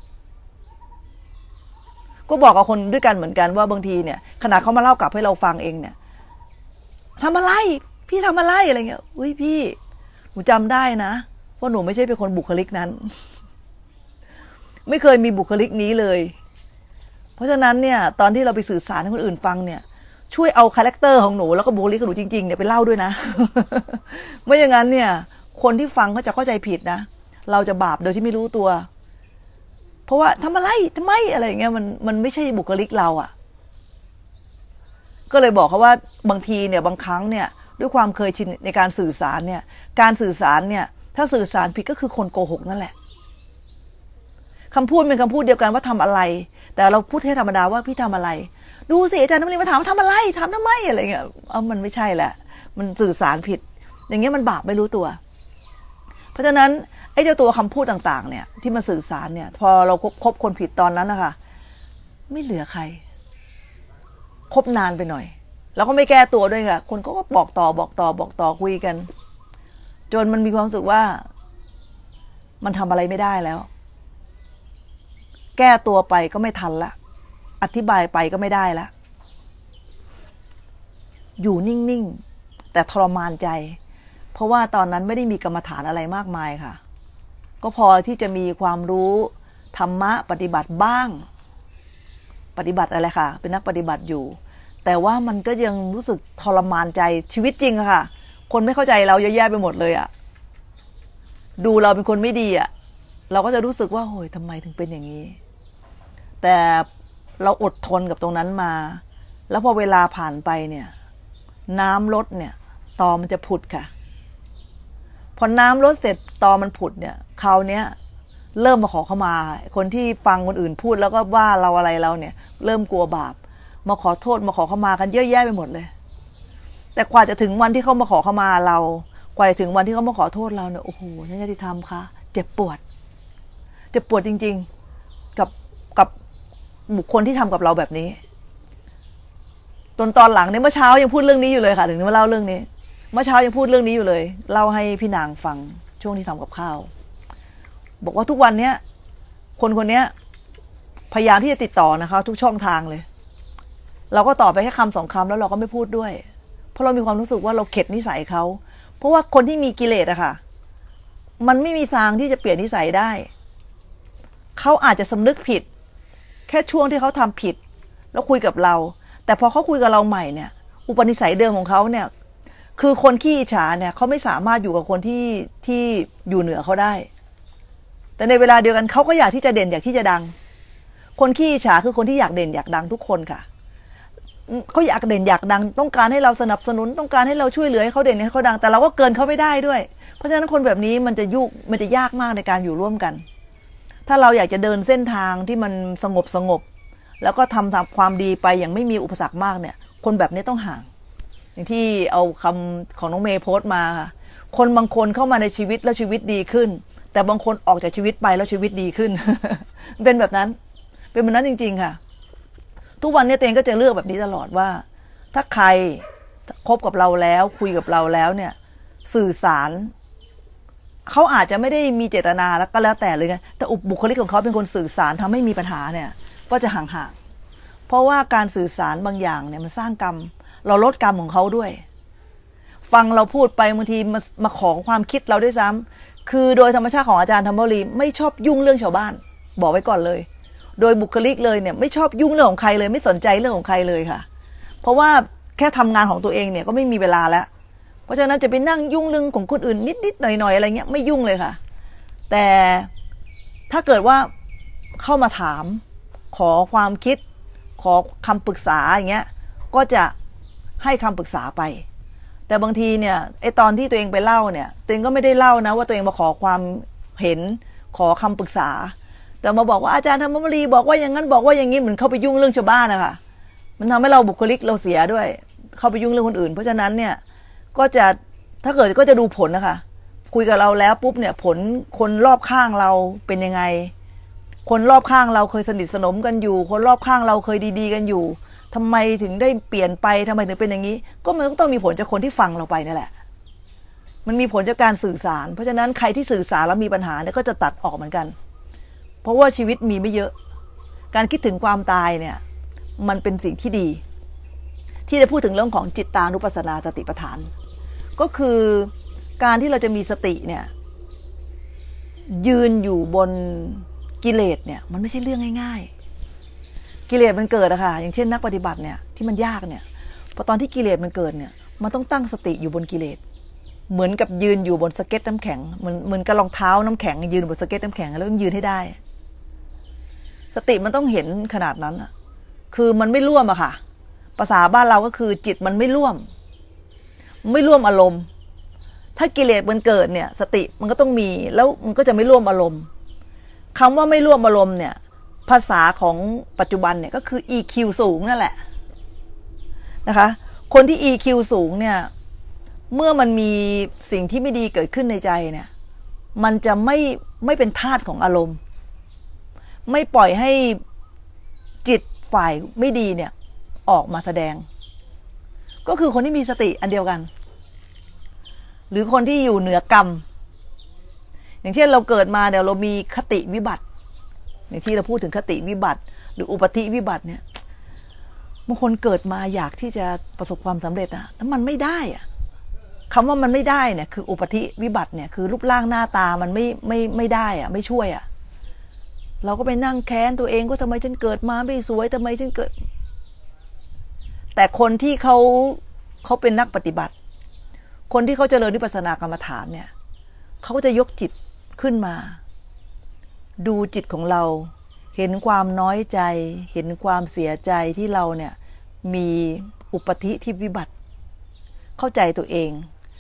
Speaker 1: ก็บอกกับคนด้วยกันเหมือนกันว่าบางทีเนี่ยขณะเขามาเล่ากลับให้เราฟังเองเนี่ยทำอะไรพี่ทำอะไรอะไรเงี้ยอุ้ยพี่หนูจำได้นะว่าหนูไม่ใช่เป็นคนบุคลิกนั้นไม่เคยมีบุคลิกนี้เลยเพราะฉะนั้นเนี่ยตอนที่เราไปสื่อสารให้คนอื่นฟังเนี่ยช่วยเอาคาแรคเตอร์ของหนูแล้วก็บุคลิกของหนูจริงๆเนี่ยไปเล่าด้วยนะ ไม่อย่างนั้นเนี่ยคนที่ฟังก็จะเข้าใจผิดนะเราจะบาปโดยที่ไม่รู้ตัวเพราะว่าทำอะไรทำไมอะไรอย่างเงี้ยมันไม่ใช่บุคลิกเราอ่ะก็เลยบอกเขาว่าบางทีเนี่ยบางครั้งเนี่ยด้วยความเคยชินในการสื่อสารเนี่ยการสื่อสารเนี่ยถ้าสื่อสารผิดก็คือคนโกหกนั่นแหละคำพูดเป็นคำพูดเดียวกันว่าทำอะไรแต่เราพูดแค่ธรรมดาว่าพี่ทำอะไรดูสิอาจารย์น้ำมันมาถามว่าทำอะไรถามทำไมอะไรเงี้ยมันไม่ใช่แหละมันสื่อสารผิดอย่างเงี้ยมันบาปไม่รู้ตัวเพราะฉะนั้นไอ้เจ้าตัวคำพูดต่างๆเนี่ยที่มาสื่อสารเนี่ยพอเราคบคนผิดตอนนั้นนะคะไม่เหลือใครคบนานไปหน่อยแล้วก็ไม่แก้ตัวด้วยค่ะคนก็บอกต่อคุยกันจนมันมีความรู้สึกว่ามันทำอะไรไม่ได้แล้วแก้ตัวไปก็ไม่ทันละอธิบายไปก็ไม่ได้ละอยู่นิ่งๆแต่ทรมานใจเพราะว่าตอนนั้นไม่ได้มีกรรมฐานอะไรมากมายค่ะก็พอที่จะมีความรู้ธรรมะปฏิบัติบ้างปฏิบัติอะไรค่ะเป็นนักปฏิบัติอยู่แต่ว่ามันก็ยังรู้สึกทรมานใจชีวิตจริงอะค่ะคนไม่เข้าใจเราเยอะแยะไปหมดเลยอะดูเราเป็นคนไม่ดีอะเราก็จะรู้สึกว่าโอ้ยทำไมถึงเป็นอย่างนี้แต่เราอดทนกับตรงนั้นมาแล้วพอเวลาผ่านไปเนี่ยน้ำลดเนี่ยตอมันจะผุดค่ะพพอน้ำลดเสร็จตอมันผุดเนี่ยคราวเนี้ยเริ่มมาขอเข้ามาคนที่ฟังคนอื่นพูดแล้วก็ว่าเราอะไรเราเนี่ยเริ่มกลัวบาปมาขอโทษมาขอเข้ามากันเยอะแยะไปหมดเลยแต่กว่าจะถึงวันที่เขามาขอเข้ามาเรากว่าจะถึงวันที่เขามาขอโทษเราเนี่ยโอ้โหท่านญาติธรรมคะเจ็บปวดจริงๆกับบุคคลที่ทำกับเราแบบนี้ตอนหลังเนี่ยเมื่อเช้ายังพูดเรื่องนี้อยู่เลยค่ะถึงมาเล่าเรื่องนี้เมื่อเช้ายังพูดเรื่องนี้อยู่เลยเล่าให้พี่นางฟังช่วงที่ทำกับข้าวบอกว่าทุกวันเนี้ยคนคนนี้พยายามที่จะติดต่อนะคะทุกช่องทางเลยเราก็ตอบไปแค่คำสองคำแล้วเราก็ไม่พูดด้วยเพราะเรามีความรู้สึกว่าเราเข็ดนิสัยเขาเพราะว่าคนที่มีกิเลสอะค่ะมันไม่มีทางที่จะเปลี่ยนนิสัยได้เขาอาจจะสำนึกผิดแค่ช่วงที่เขาทำผิดแล้วคุยกับเราแต่พอเขาคุยกับเราใหม่เนี่ยอุปนิสัยเดิมของเขาเนี่ยคือคนขี้อิจฉาเนี่ยเขาไม่สามารถอยู่กับคนที่อยู่เหนือเขาได้แต่ในเวลาเดียวกันเขาก็อยากที่จะเด่นอยากที่จะดังคนขี้อิจฉาคือคนที่อยากเด่นอยากดังทุกคนค่ะเขาอยากเด่นอยากดังต้องการให้เราสนับสนุนต้องการให้เราช่วยเหลือให้เขาเด่นให้เขาดังแต่เราก็เกินเขาไม่ได้ด้วยเพราะฉะนั้นคนแบบนี้มันจะยากมากในการอยู่ร่วมกันถ้าเราอยากจะเดินเส้นทางที่มันสงบแล้วก็ทำความดีไปอย่างไม่มีอุปสรรคมากเนี่ยคนแบบนี้ต้องห่างอย่างที่เอาคำของน้องเมย์โพสต์มาค่ะคนบางคนเข้ามาในชีวิตแล้วชีวิตดีขึ้นแต่บางคนออกจากชีวิตไปแล้วชีวิตดีขึ้น เป็นแบบนั้นจริงๆค่ะทุกวันนี้ตัวเองก็จะเลือกแบบนี้ตลอดว่าถ้าใครคบกับเราแล้วคุยกับเราแล้วเนี่ยสื่อสารเขาอาจจะไม่ได้มีเจตนาแล้วก็แล้วแต่เลยไงแต่บุคลิกของเขาเป็นคนสื่อสารทำให้มีปัญหาเนี่ยก็จะห่างๆเพราะว่าการสื่อสารบางอย่างเนี่ยมันสร้างกรรมเราลดกรรมของเขาด้วยฟังเราพูดไปบางทีมาขอความคิดเราด้วยซ้ำคือโดยธรรมชาติของอาจารย์ธรรมวลีไม่ชอบยุ่งเรื่องชาวบ้านบอกไว้ก่อนเลยโดยบุคลิกเลยเนี่ยไม่ชอบยุ่งเรื่องของใครเลยไม่สนใจเรื่องของใครเลยค่ะเพราะว่าแค่ทำงานของตัวเองเนี่ยก็ไม่มีเวลาแล้วเพราะฉะนั้นจะไปนั่งยุ่งเรื่องของคนอื่นนิดๆหน่อยๆอะไรเงี้ยไม่ยุ่งเลยค่ะแต่ถ้าเกิดว่าเข้ามาถามขอความคิดขอคำปรึกษาอย่างเงี้ยก็จะให้คำปรึกษาไปแต่บางทีเนี่ยไอตอนที่ตัวเองไปเล่าเนี่ยตัวเองก็ไม่ได้เล่านะว่าตัวเองมาขอความเห็นขอคำปรึกษาแต่มาบอกว่าอาจารย์ธรรมวลีบอกว่าอย่างนั้นบอกว่าอย่างนี้เหมือนเข้าไปยุ่งเรื่องชาวบ้านนะคะมันทำให้เราบุคลิกเราเสียด้วยเข้าไปยุ่งเรื่องคนอื่นเพราะฉะนั้นเนี่ยก็จะถ้าเกิดก็จะดูผลนะคะคุยกับเราแล้วปุ๊บเนี่ยผลคนรอบข้างเราเป็นยังไงคนรอบข้างเราเคยสนิทสนมกันอยู่คนรอบข้างเราเคยดีๆกันอยู่ทำไมถึงได้เปลี่ยนไปทำไมถึงเป็นอย่างนี้ก็มันต้องมีผลจากคนที่ฟังเราไปนั่นแหละมันมีผลจากการสื่อสารเพราะฉะนั้นใครที่สื่อสารแล้วมีปัญหาเนี่ยก็จะตัดออกเหมือนกันเพราะว่าชีวิตมีไม่เยอะการคิดถึงความตายเนี่ยมันเป็นสิ่งที่ดีที่จะพูดถึงเรื่องของจิตตานุปัสสนาสติปัฏฐานก็คือการที่เราจะมีสติเนี่ยยืนอยู่บนกิเลสเนี่ยมันไม่ใช่เรื่องง่ายๆกิเลสมันเกิดอะค่ะอย่างเช่นนักปฏิบัติเนี่ยที่มันยากเนี่ยพอตอนที่กิเลสมันเกิดเนี่ยมันต้องตั้งสติอยู่บนกิเลสเหมือนกับยืนอยู่บนสเก็ตน้ำแข็งเหมือนกับรองเท้าน้ำแข็งยืนบนสเก็ตน้ำแข็งแล้วต้องยืนให้ได้สติมันต้องเห็นขนาดนั้นอะคือมันไม่ร่วมอะค่ะภาษาบ้านเราก็คือจิตมันไม่ร่วมอารมณ์ถ้ากิเลสมันเกิดเนี่ยสติมันก็ต้องมีแล้วมันก็จะไม่ร่วมอารมณ์คำว่าไม่ร่วมอารมณ์เนี่ยภาษาของปัจจุบันเนี่ยก็คือ EQ สูงนั่นแหละนะคะคนที่ EQ สูงเนี่ยเมื่อมันมีสิ่งที่ไม่ดีเกิดขึ้นในใจเนี่ยมันจะไม่เป็นทาสของอารมณ์ไม่ปล่อยให้จิตฝ่ายไม่ดีเนี่ยออกมาแสดงก็คือคนที่มีสติอันเดียวกันหรือคนที่อยู่เหนือกรรมอย่างเช่นเราเกิดมาเดี๋ยวเรามีคติวิบัติอย่างที่เราพูดถึงคติวิบัติหรืออุปธิวิบัติเนี่ยบางคนเกิดมาอยากที่จะประสบความสำเร็จอะแต่มันไม่ได้อะคำว่ามันไม่ได้เนี่ยคืออุปธิวิบัติเนี่ยคือรูปร่างหน้าตามันไม่ได้อะไม่ช่วยอะเราก็ไปนั่งแค้นตัวเองก็ทำไมฉันเกิดมาไม่สวยทำไมฉันเกิดแต่คนที่เขาเป็นนักปฏิบัติคนที่เขาเจริญวิปัสสนากรรมฐานเนี่ยเขาจะยกจิตขึ้นมาดูจิตของเราเห็นความน้อยใจเห็นความเสียใจที่เราเนี่ยมีอุปธิที่วิบัติเข้าใจตัวเอง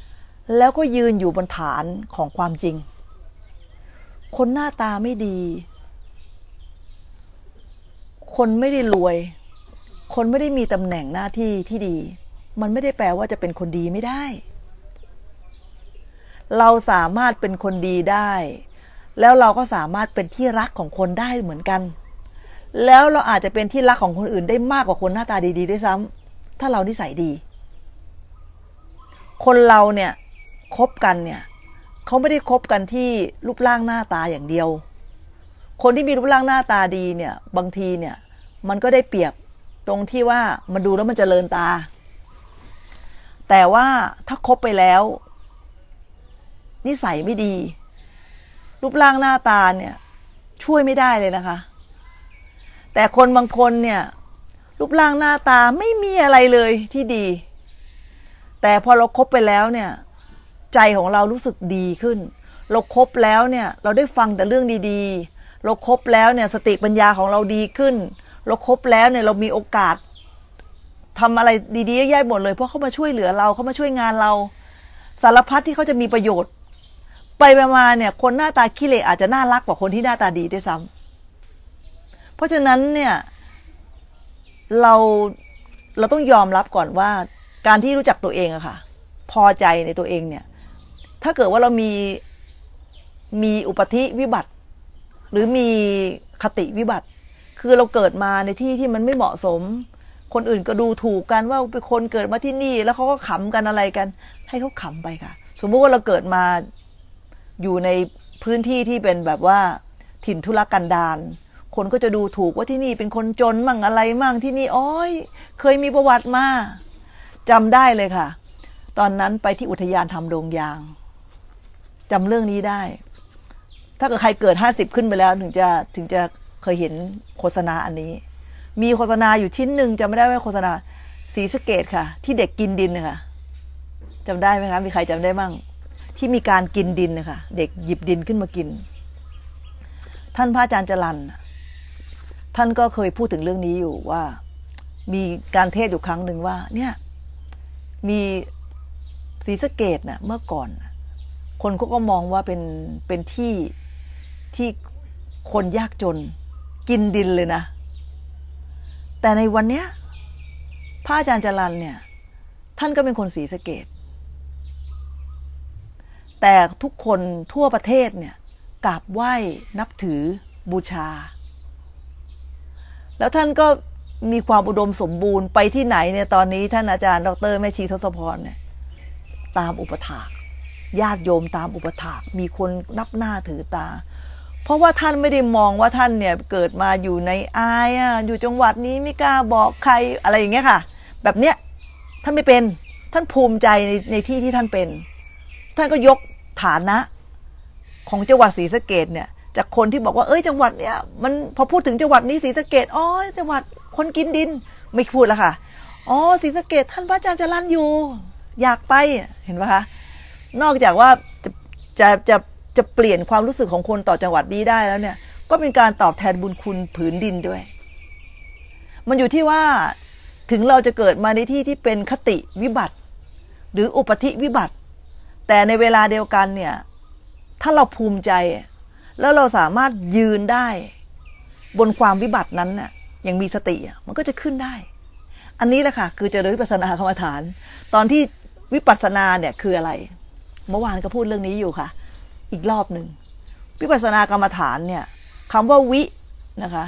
Speaker 1: แล้วก็ยืนอยู่บนฐานของความจริงคนหน้าตาไม่ดีคนไม่ได้รวยคนไม่ได้มีตำแหน่งหน้าที่ที่ดีมันไม่ได้แปลว่าจะเป็นคนดีไม่ได้เราสามารถเป็นคนดีได้แล้วเราก็สามารถเป็นที่รักของคนได้เหมือนกันแล้วเราอาจจะเป็นที่รักของคนอื่นได้มากกว่าคนหน้าตาดีๆด้วยซ้ำถ้าเรานิสัยดีคนเราเนี่ยคบกันเนี่ยเขาไม่ได้คบกันที่รูปร่างหน้าตาอย่างเดียวคนที่มีรูปร่างหน้าตาดีเนี่ยบางทีเนี่ยมันก็ได้เปรียบตรงที่ว่ามันดูแล้วมันเจริญตาแต่ว่าถ้าคบไปแล้วนิสัยไม่ดีรูปร่างหน้าตาเนี่ยช่วยไม่ได้เลยนะคะแต่คนบางคนเนี่ยรูปร่างหน้าตาไม่มีอะไรเลยที่ดีแต่พอเราคบไปแล้วเนี่ยใจของเรารู้สึกดีขึ้นเราคบแล้วเนี่ยเราได้ฟังแต่เรื่องดีๆเราคบแล้วเนี่ยสติปัญญาของเราดีขึ้นเราคบแล้วเนี่ยเรามีโอกาสทำอะไรดีๆแย่ๆหมดเลยเพราะเขามาช่วยเหลือเราเขามาช่วยงานเราสารพัดที่เขาจะมีประโยชน์ไปมาเนี่ยคนหน้าตาขี้เหร่อาจจะน่ารักกว่าคนที่หน้าตาดีด้วยซ้ำเพราะฉะนั้นเนี่ยเราต้องยอมรับก่อนว่าการที่รู้จักตัวเองอะค่ะพอใจในตัวเองเนี่ยถ้าเกิดว่าเรามีอุปธิวิบัติหรือมีคติวิบัติคือเราเกิดมาในที่ที่มันไม่เหมาะสมคนอื่นก็ดูถูกกันว่าเป็นคนเกิดมาที่นี่แล้วเขาก็ขำกันอะไรกันให้เขาขำไปค่ะสมมุติว่าเราเกิดมาอยู่ในพื้นที่ที่เป็นแบบว่าถิ่นทุรกันดารคนก็จะดูถูกว่าที่นี่เป็นคนจนมั่งอะไรมั่งที่นี่อ้อยเคยมีประวัติมาจำได้เลยค่ะตอนนั้นไปที่อุทยานทำโรงยางจำเรื่องนี้ได้ถ้าเกิดใครเกิด50ขึ้นไปแล้วถึงจะเคยเห็นโฆษณาอันนี้มีโฆษณาอยู่ชิ้นหนึ่งจำไม่ได้ว่าโฆษณาศรีสะเกษค่ะที่เด็กกินดินนะคะจำได้ไหมคะมีใครจำได้มั่งที่มีการกินดินนะคะเด็กหยิบดินขึ้นมากินท่านพระอาจารย์จรัญท่านก็เคยพูดถึงเรื่องนี้อยู่ว่ามีการเทศน์อยู่ครั้งหนึ่งว่าเนี่ยมีศรีสะเกษน่ะเมื่อก่อนคนเขาก็มองว่าเป็นที่คนยากจนกินดินเลยนะแต่ในวันเนี้ยพระอาจารย์จรัญเนี่ยท่านก็เป็นคนศรีสะเกษแต่ทุกคนทั่วประเทศเนี่ยกราบไหว้นับถือบูชาแล้วท่านก็มีความอุดมสมบูรณ์ไปที่ไหนเนี่ยตอนนี้ท่านอาจารย์ดร.แม่ชีทศพรเนี่ยตามอุปถากญาติโยมตามอุปถากมีคนนับหน้าถือตาเพราะว่าท่านไม่ได้มองว่าท่านเนี่ยเกิดมาอยู่ในอายอยู่จังหวัดนี้ไม่กล้าบอกใครอะไรอย่างเงี้ยค่ะแบบเนี้ยท่านไม่เป็นท่านภูมิใจในที่ที่ท่านเป็นท่านก็ยกฐานะของจังหวัดศรีสะเกษเนี่ยจากคนที่บอกว่าจังหวัดเนี้ยมันพอพูดถึงจังหวัดนี้ศรีสะเกษจังหวัดคนกินดินไม่พูดแล้วค่ะศรีสะเกษท่านพระอาจารย์จรัญอยู่อยากไปเห็นไหมคะนอกจากว่าจะเปลี่ยนความรู้สึกของคนต่อจังหวัดนี้ได้แล้วเนี่ยก็เป็นการตอบแทนบุญคุณผืนดินด้วยมันอยู่ที่ว่าถึงเราจะเกิดมาในที่ที่เป็นคติวิบัติหรืออุปธิวิบัติแต่ในเวลาเดียวกันเนี่ยถ้าเราภูมิใจแล้วเราสามารถยืนได้บนความวิบัตินั้นน่ะยังมีสติมันก็จะขึ้นได้อันนี้แหละค่ะคือเจริญวิปัสสนากรรมฐานตอนที่วิปัสสนาเนี่ยคืออะไรเมื่อวานก็พูดเรื่องนี้อยู่ค่ะอีกรอบหนึ่งวิปัสสนากรรมฐานเนี่ยคำว่าวินะคะ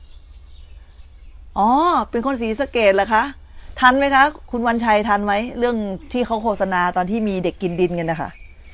Speaker 1: เป็นคนศรีสะเกษเหรอคะทันไหมคะคุณวันชัยทันไหมเรื่องที่เขาโฆษณาตอนที่มีเด็กกินดินกันนะคะ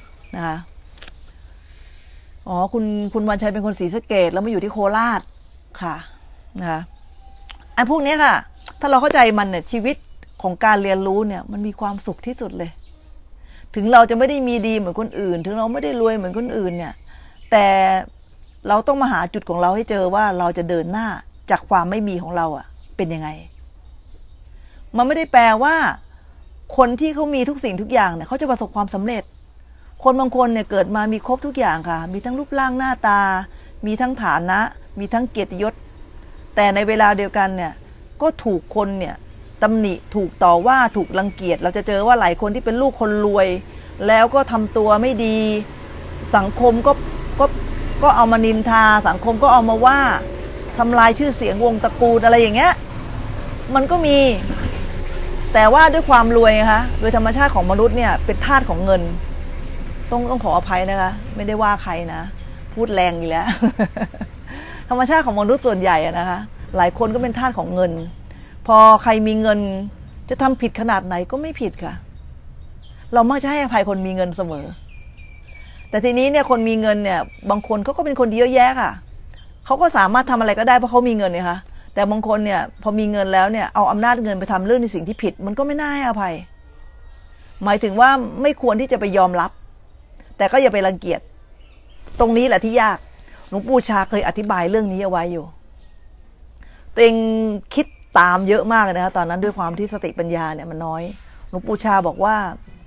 Speaker 1: คุณวันชัยเป็นคนศรีสะเกษแล้วมาอยู่ที่โคราชค่ะนะคะอันพวกนี้ค่ะถ้าเราเข้าใจมันเนี่ยชีวิตของการเรียนรู้เนี่ยมันมีความสุขที่สุดเลยถึงเราจะไม่ได้มีดีเหมือนคนอื่นถึงเราไม่ได้รวยเหมือนคนอื่นเนี่ยแต่เราต้องมาหาจุดของเราให้เจอว่าเราจะเดินหน้าจากความไม่มีของเราเป็นยังไงมันไม่ได้แปลว่าคนที่เขามีทุกสิ่งทุกอย่างเนี่ยเขาจะประสบความสำเร็จคนบางคนเนี่ยเกิดมามีครบทุกอย่างค่ะมีทั้งรูปร่างหน้าตามีทั้งฐานะมีทั้งเกียรติยศแต่ในเวลาเดียวกันเนี่ยก็ถูกคนเนี่ยตำหนิถูกต่อว่าถูกรังเกียจเราจะเจอว่าหลายคนที่เป็นลูกคนรวยแล้วก็ทำตัวไม่ดีสังคมก็เอามานินทาสังคมก็เอามาว่าทำลายชื่อเสียงวงตระกูลอะไรอย่างเงี้ยมันก็มีแต่ว่าด้วยความรวยนะคะโดยธรรมชาติของมนุษย์เนี่ยเป็นทาสของเงินต้องขออภัยนะคะไม่ได้ว่าใครนะพูดแรงอยู่แล้ว ธรรมชาติของมนุษย์ส่วนใหญ่นะคะหลายคนก็เป็นทาสของเงินพอใครมีเงินจะทำผิดขนาดไหนก็ไม่ผิดค่ะเรามักจะให้อภัยคนมีเงินเสมอแต่ทีนี้เนี่ยคนมีเงินเนี่ยบางคนเขาก็เป็นคนดีเยอะแยะค่ะเขาก็สามารถทำอะไรก็ได้เพราะเขามีเงินเนี่ยค่ะแต่บางคนเนี่ยพอมีเงินแล้วเนี่ยเอาอำนาจเงินไปทำเรื่องในสิ่งที่ผิดมันก็ไม่น่าให้อภัยหมายถึงว่าไม่ควรที่จะไปยอมรับแต่ก็อย่าไปรังเกียจตรงนี้แหละที่ยากหลวงปู่ชาเคยอธิบายเรื่องนี้เอาไว้อยู่ตัวเองคิดตามเยอะมากเลยนะคะตอนนั้นด้วยความที่สติปัญญาเนี่ยมันน้อยหลวงปู่ชาบอกว่า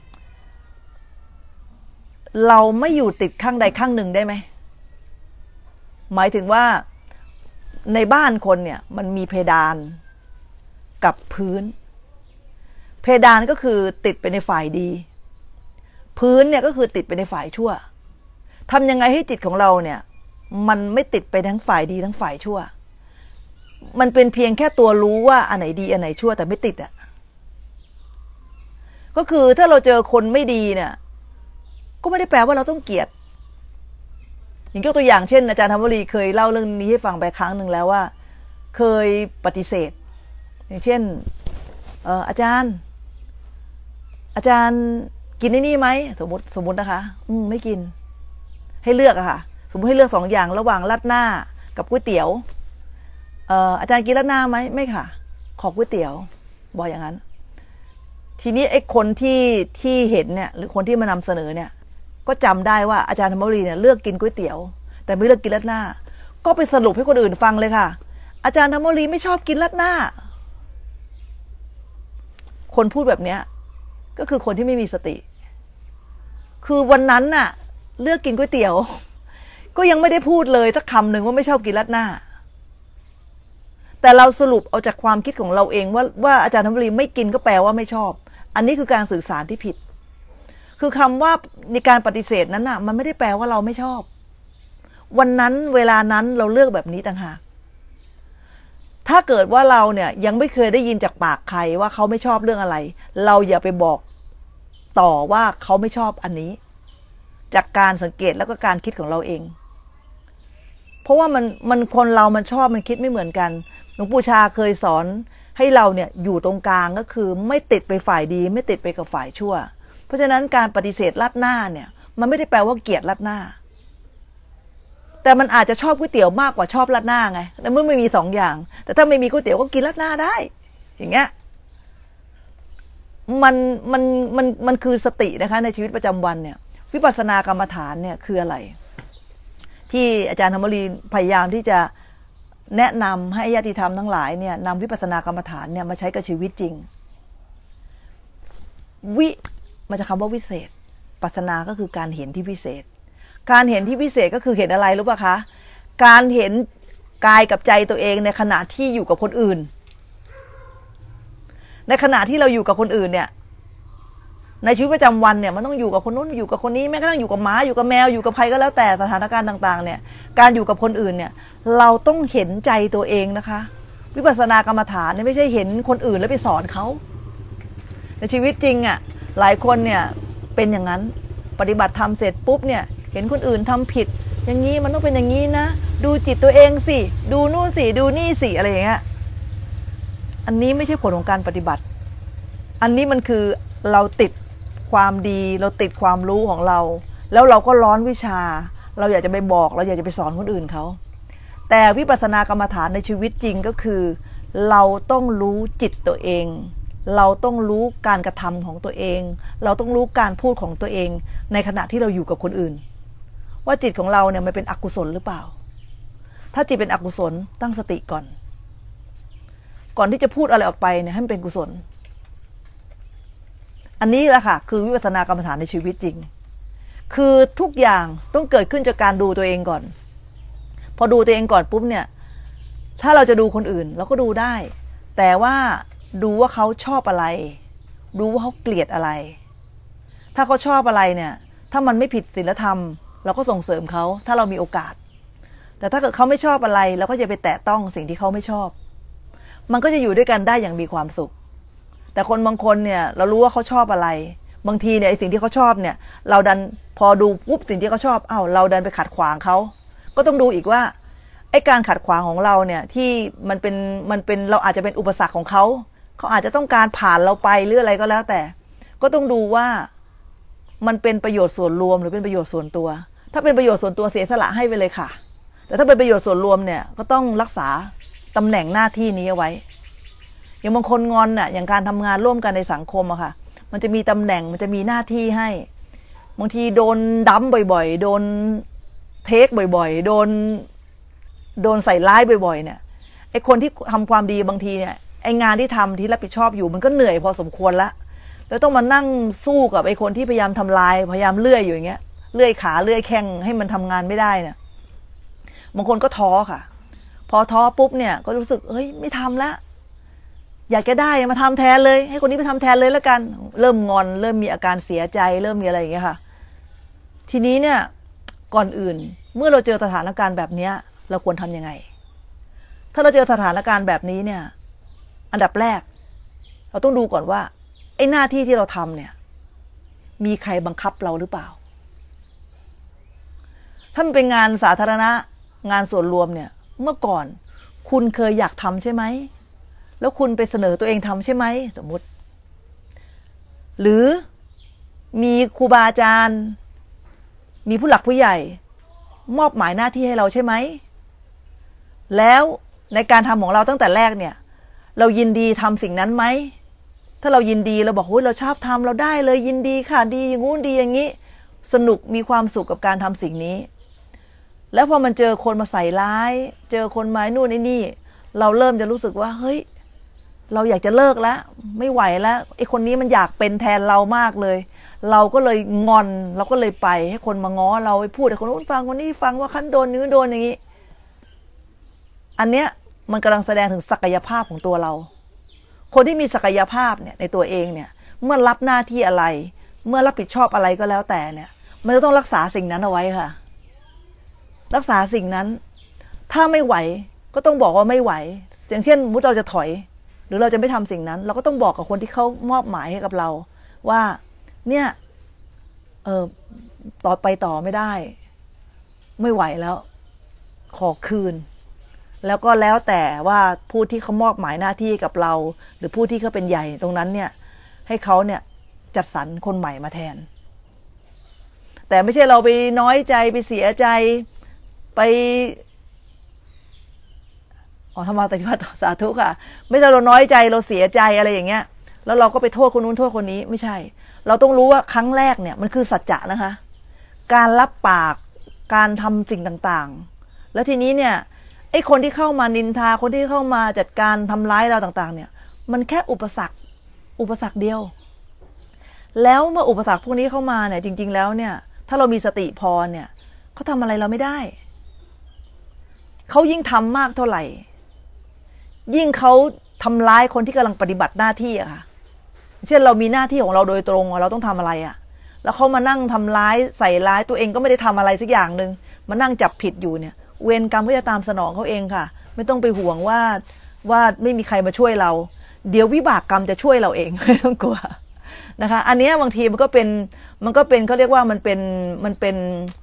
Speaker 1: เราไม่อยู่ติดข้างใดข้างหนึ่งได้ไหมหมายถึงว่าในบ้านคนเนี่ยมันมีเพดานกับพื้นเพดานก็คือติดไปในฝ่ายดีพื้นเนี่ยก็คือติดไปในฝ่ายชั่วทำยังไงให้จิตของเราเนี่ยมันไม่ติดไปทั้งฝ่ายดีทั้งฝ่ายชั่วมันเป็นเพียงแค่ตัวรู้ว่าอันไหนดีอันไหนชั่วแต่ไม่ติดอ่ะก็คือถ้าเราเจอคนไม่ดีเนี่ยก็ไม่ได้แปลว่าเราต้องเกลียดอย่างยกตัวอย่างเช่นอาจารย์ธรรมวลีเคยเล่าเรื่องนี้ให้ฟังไปครั้งหนึ่งแล้วว่าเคยปฏิเสธอย่างเช่นอาจารย์กินนี่ไหมสมมตินะคะไม่กินให้เลือกอะค่ะสมมติให้เลือก2 อย่างระหว่างราดหน้ากับก๋วยเตี๋ยวอาจารย์กินราดหน้าไหมไม่ค่ะขอก๋วยเตี๋ยวบอกอย่างนั้นทีนี้ไอ้คนที่เห็นเนี่ยหรือคนที่มานำเสนอเนี่ยก็จำได้ว่าอาจารย์ธรรมวลีเนี่ยเลือกกินก๋วยเตี๋ยวแต่ไม่เลือกกินราดหน้าก็ไปสรุปให้คนอื่นฟังเลยค่ะอาจารย์ธรรมวลีไม่ชอบกินราดหน้าคนพูดแบบเนี้ยก็คือคนที่ไม่มีสติคือวันนั้นน่ะเลือกกินก๋วยเตี๋ยวก็ยังไม่ได้พูดเลยสักคำหนึ่งว่าไม่ชอบกินราดหน้าแต่เราสรุปเอาจากความคิดของเราเองว่าอาจารย์ธรรมวลีไม่กินก็แปลว่าไม่ชอบอันนี้คือการสื่อสารที่ผิดคือคำว่าในการปฏิเสธนั้นน่ะมันไม่ได้แปลว่าเราไม่ชอบวันนั้นเวลานั้นเราเลือกแบบนี้ต่างหากถ้าเกิดว่าเราเนี่ยยังไม่เคยได้ยินจากปากใครว่าเขาไม่ชอบเรื่องอะไรเราอย่าไปบอกต่อว่าเขาไม่ชอบอันนี้จากการสังเกตแล้วก็การคิดของเราเองเพราะว่ามันคนเรามันชอบมันคิดไม่เหมือนกันหลวงปู่ชาเคยสอนให้เราเนี่ยอยู่ตรงกลางก็คือไม่ติดไปฝ่ายดีไม่ติดไปกับฝ่ายชั่วเพราะฉะนั้นการปฏิเสธราดหน้าเนี่ยมันไม่ได้แปลว่าเกลียดราดหน้าแต่มันอาจจะชอบก๋วยเตี๋ยวมากกว่าชอบราดหน้าไงแต่เมื่อไม่มี2 อย่างแต่ถ้าไม่มีก๋วยเตี๋ยวก็กินราดหน้าได้อย่างเงี้ยมันคือสตินะคะในชีวิตประจำวันเนี่ยวิปัสสนากรรมฐานเนี่ยคืออะไรที่อาจารย์ธรรมวลีพยายามที่จะแนะนำให้ญาติธรรมทั้งหลายเนี่ยนำวิปัสสนากรรมฐานเนี่ยมาใช้กับชีวิตจริงมันจะคำว่าวิเศษปัสสนาก็คือการเห็นที่วิเศษการเห็นที่วิเศษก็คือเห็นอะไรรู้ป่ะคะการเห็นกายกับใจตัวเองในขณะที่อยู่กับคนอื่นในขณะที่เราอยู่กับคนอื่นเนี่ยในชีวิตประจำวันเนี่ยมันต้องอยู่กับคนนู้นอยู่กับคนนี้แม้กระทั่งอยู่กับหมาอยู่กับแมวอยู่กับใครก็แล้วแต่สถานการณ์ต่างๆเนี่ยการอยู่กับคนอื่นเนี่ยเราต้องเห็นใจตัวเองนะคะวิปัสสนากรรมฐานเนี่ยไม่ใช่เห็นคนอื่นแล้วไปสอนเขาในชีวิตจริงอ่ะหลายคนเนี่ยเป็นอย่างนั้นปฏิบัติธรรมเสร็จปุ๊บเนี่ยเห็นคนอื่นทำผิดอย่างนี้มันต้องเป็นอย่างนี้นะดูจิตตัวเองสิดูนู่นสิดูนี่สิอะไรอย่างเงี้ยอันนี้ไม่ใช่ผลของการปฏิบัติอันนี้มันคือเราติดความดีเราติดความรู้ของเราแล้วเราก็ร้อนวิชาเราอยากจะไปบอกเราอยากจะไปสอนคนอื่นเขาแต่วิปัสสนากรรมฐานในชีวิตจริงก็คือเราต้องรู้จิตตัวเองเราต้องรู้การกระทำของตัวเองเราต้องรู้การพูดของตัวเองในขณะที่เราอยู่กับคนอื่นว่าจิตของเราเนี่ยมันเป็นอกุศลหรือเปล่าถ้าจิตเป็นอกุศลตั้งสติก่อนที่จะพูดอะไรออกไปเนี่ยให้มันเป็นกุศลอันนี้แหละค่ะคือวิปัสสนากรรมฐานในชีวิตจริงคือทุกอย่างต้องเกิดขึ้นจากการดูตัวเองก่อนพอดูตัวเองก่อนปุ๊บเนี่ยถ้าเราจะดูคนอื่นเราก็ดูได้แต่ว่าดูว่าเขาชอบอะไรดูว่าเขาเกลียดอะไรถ้าเขาชอบอะไรเนี่ยถ้ามันไม่ผิดศีลธรรมเราก็ส่งเสริมเขาถ้าเรามีโอกาสแต่ถ้าเกิดเขาไม่ชอบอะไรเราก็อย่าไปแตะต้องสิ่งที่เขาไม่ชอบมันก็จะอยู่ด้วยกันได้อย่างมีความสุขแต่คนบางคนเนี่ยเรารู้ว่าเขาชอบอะไรบางทีเนี่ยไอ้สิ่งที่เขาชอบเนี่ยเราดันพอดูปุ๊บสิ่งที่เขาชอบเราดันไปขัดขวางเขาก็ต้องดูอีกว่าไอ้การขัดขวางของเราเนี่ยที่มันเป็นเราอาจจะเป็นอุปสรรคของเขาอาจจะต้องการผ่านเราไปหรืออะไรก็แล้วแต่ก็ต้องดูว่ามันเป็นประโยชน์ส่วนรวมหรือเป็นประโยชน์ส่วนตัวถ้าเป็นประโยชน์ส่วนตัวเสียสละให้ไปเลยค่ะแต่ถ้าเป็นประโยชน์ส่วนรวมเนี่ยก็ต้องรักษาตำแหน่งหน้าที่นี้เอาไว้อย่างบางคนงอนน่ะอย่างการทำงานร่วมกันในสังคมอะค่ะมันจะมีตำแหน่งมันจะมีหน้าที่ให้บางทีโดนดั้มบ่อยๆโดนเทคบ่อยๆโดนใส่ร้ายบ่อยๆเนี่ยไอ้คนที่ทำความดีบางทีเนี่ยไอ้งานที่ทำที่รับผิดชอบอยู่มันก็เหนื่อยพอสมควรละแล้วต้องมานั่งสู้กับไอ้คนที่พยายามทำลายพยายามเลื่อยอยู่อย่างเงี้ยเลื่อยขาเลื่อยแข้งให้มันทำงานไม่ได้เนี่ยบางคนก็ท้อค่ะพอท้อปุ๊บเนี่ยก็รู้สึกเฮ้ยไม่ทำละอยากจะได้มาทำแทนเลยให้คนนี้ไปทำแทนเลยแล้วกันเริ่มงอนเริ่มมีอาการเสียใจเริ่มมีอะไรอย่างเงี้ยค่ะทีนี้เนี่ยก่อนอื่นเมื่อเราเจอสถานการณ์แบบนี้เราควรทำยังไงถ้าเราเจอสถานการณ์แบบนี้เนี่ยอันดับแรกเราต้องดูก่อนว่าไอ้หน้าที่ที่เราทำเนี่ยมีใครบังคับเราหรือเปล่าถ้ามันเป็นงานสาธารณะงานส่วนรวมเนี่ยเมื่อก่อนคุณเคยอยากทำใช่ไหมแล้วคุณไปเสนอตัวเองทำใช่ไหมสมมุติหรือมีครูบาอาจารย์มีผู้หลักผู้ใหญ่มอบหมายหน้าที่ให้เราใช่ไหมแล้วในการทำของเราตั้งแต่แรกเนี่ยเรายินดีทำสิ่งนั้นไหมถ้าเรายินดีเราบอกเฮ้ยเราชอบทำเราได้เลยยินดีค่ะดีอย่างงู้นดีอย่างนี้สนุกมีความสุขกับการทำสิ่งนี้แล้วพอมันเจอคนมาใส่ร้ายเจอคนมานู่นนี่เราเริ่มจะรู้สึกว่าเฮ้ยเราอยากจะเลิกแล้วไม่ไหวแล้วไอ้คนนี้มันอยากเป็นแทนเรามากเลยเราก็เลยงอนเราก็เลยไปให้คนมาง้อเราไปพูดให้คนนู้นฟังคนนี้ฟังว่าขั้นโดนนี้โดนอย่างนี้อันเนี้ยมันกำลังแสดงถึงศักยภาพของตัวเราคนที่มีศักยภาพเนี่ยในตัวเองเนี่ยเมื่อรับหน้าที่อะไรเมื่อรับผิดชอบอะไรก็แล้วแต่เนี่ยมันจะต้องรักษาสิ่งนั้นเอาไว้ค่ะรักษาสิ่งนั้นถ้าไม่ไหวก็ต้องบอกว่าไม่ไหวอย่างเช่นมุติเราจะถอยหรือเราจะไม่ทำสิ่งนั้นเราก็ต้องบอกกับคนที่เขามอบหมายให้กับเราว่าเนี่ยต่อไปต่อไม่ได้ไม่ไหวแล้วขอคืนแล้วก็แล้วแต่ว่าผู้ที่เขามอบหมายหน้าที่กับเราหรือผู้ที่เขาเป็นใหญ่ตรงนั้นเนี่ยให้เขาเนี่ยจัดสรรคนใหม่มาแทนแต่ไม่ใช่เราไปน้อยใจไปเสียใจไปธรรมะปฏิบัติสาธุค่ะไม่ใช่เราน้อยใจเราเสียใจอะไรอย่างเงี้ยแล้วเราก็ไปโทษคนนู้นโทษคนนี้ไม่ใช่เราต้องรู้ว่าครั้งแรกเนี่ยมันคือสัจจะนะคะการรับปากการทำสิ่งต่างๆแล้วทีนี้เนี่ยไอ้คนที่เข้ามานินทาคนที่เข้ามาจัดการทำร้ายเราต่างๆเนี่ยมันแค่อุปสรรคเดียวแล้วเมื่ออุปสรรคพวกนี้เข้ามาเนี่ยจริงๆแล้วเนี่ยถ้าเรามีสติพอเนี่ยเขาทำอะไรเราไม่ได้เขายิ่งทำมากเท่าไหร่ยิ่งเขาทำร้ายคนที่กำลังปฏิบัติหน้าที่อะค่ะเช่นเรามีหน้าที่ของเราโดยตรงเราต้องทำอะไรอะแล้วเขามานั่งทำร้ายใส่ร้ายตัวเองก็ไม่ได้ทำอะไรสักอย่างหนึ่งมานั่งจับผิดอยู่เนี่ยเวรกรรมก็จะตามสนองเขาเองค่ะไม่ต้องไปห่วงว่าไม่มีใครมาช่วยเราเดี๋ยววิบากกรรมจะช่วยเราเองไม่ต้องกลัวนะคะอันนี้บางทีมันก็เป็นเขาเรียกว่ามันเป็น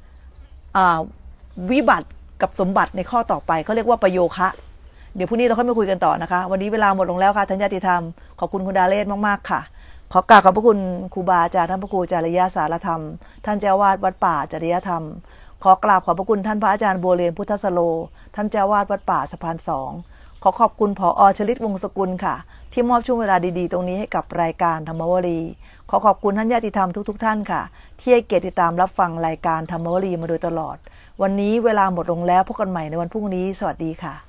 Speaker 1: วิบัติกับสมบัติในข้อต่อไปเขาเรียกว่าประโยคะเดี๋ยวพรุ่งนี้เราค่อยมาคุยกันต่อนะคะวันนี้เวลาหมดลงแล้วค่ะทัญญาติธรรมขอบคุณคุณดาเลศมากๆค่ะขอกราบขอบพระคุณครูบาอาจารย์ท่านพระครูจริยสารธรรมท่านเจ้าวาดวัดป่าจริยธรรมขอกราบขอบพระคุณท่านพระอาจารย์บัวเรียนพุทธสโลท่านเจ้าวาดวัดป่าสะพาน2ขอขอบคุณผอ.ชลิตวงศ์สกุลค่ะที่มอบช่วงเวลาดีๆตรงนี้ให้กับรายการธรรมวลีขอขอบคุณท่านญาติธรรมทุกๆท่านค่ะที่ให้เกียรติติดตามรับฟังรายการธรรมวลีมาโดยตลอดวันนี้เวลาหมดลงแล้วพบกันใหม่ในวันพรุ่งนี้สวัสดีค่ะ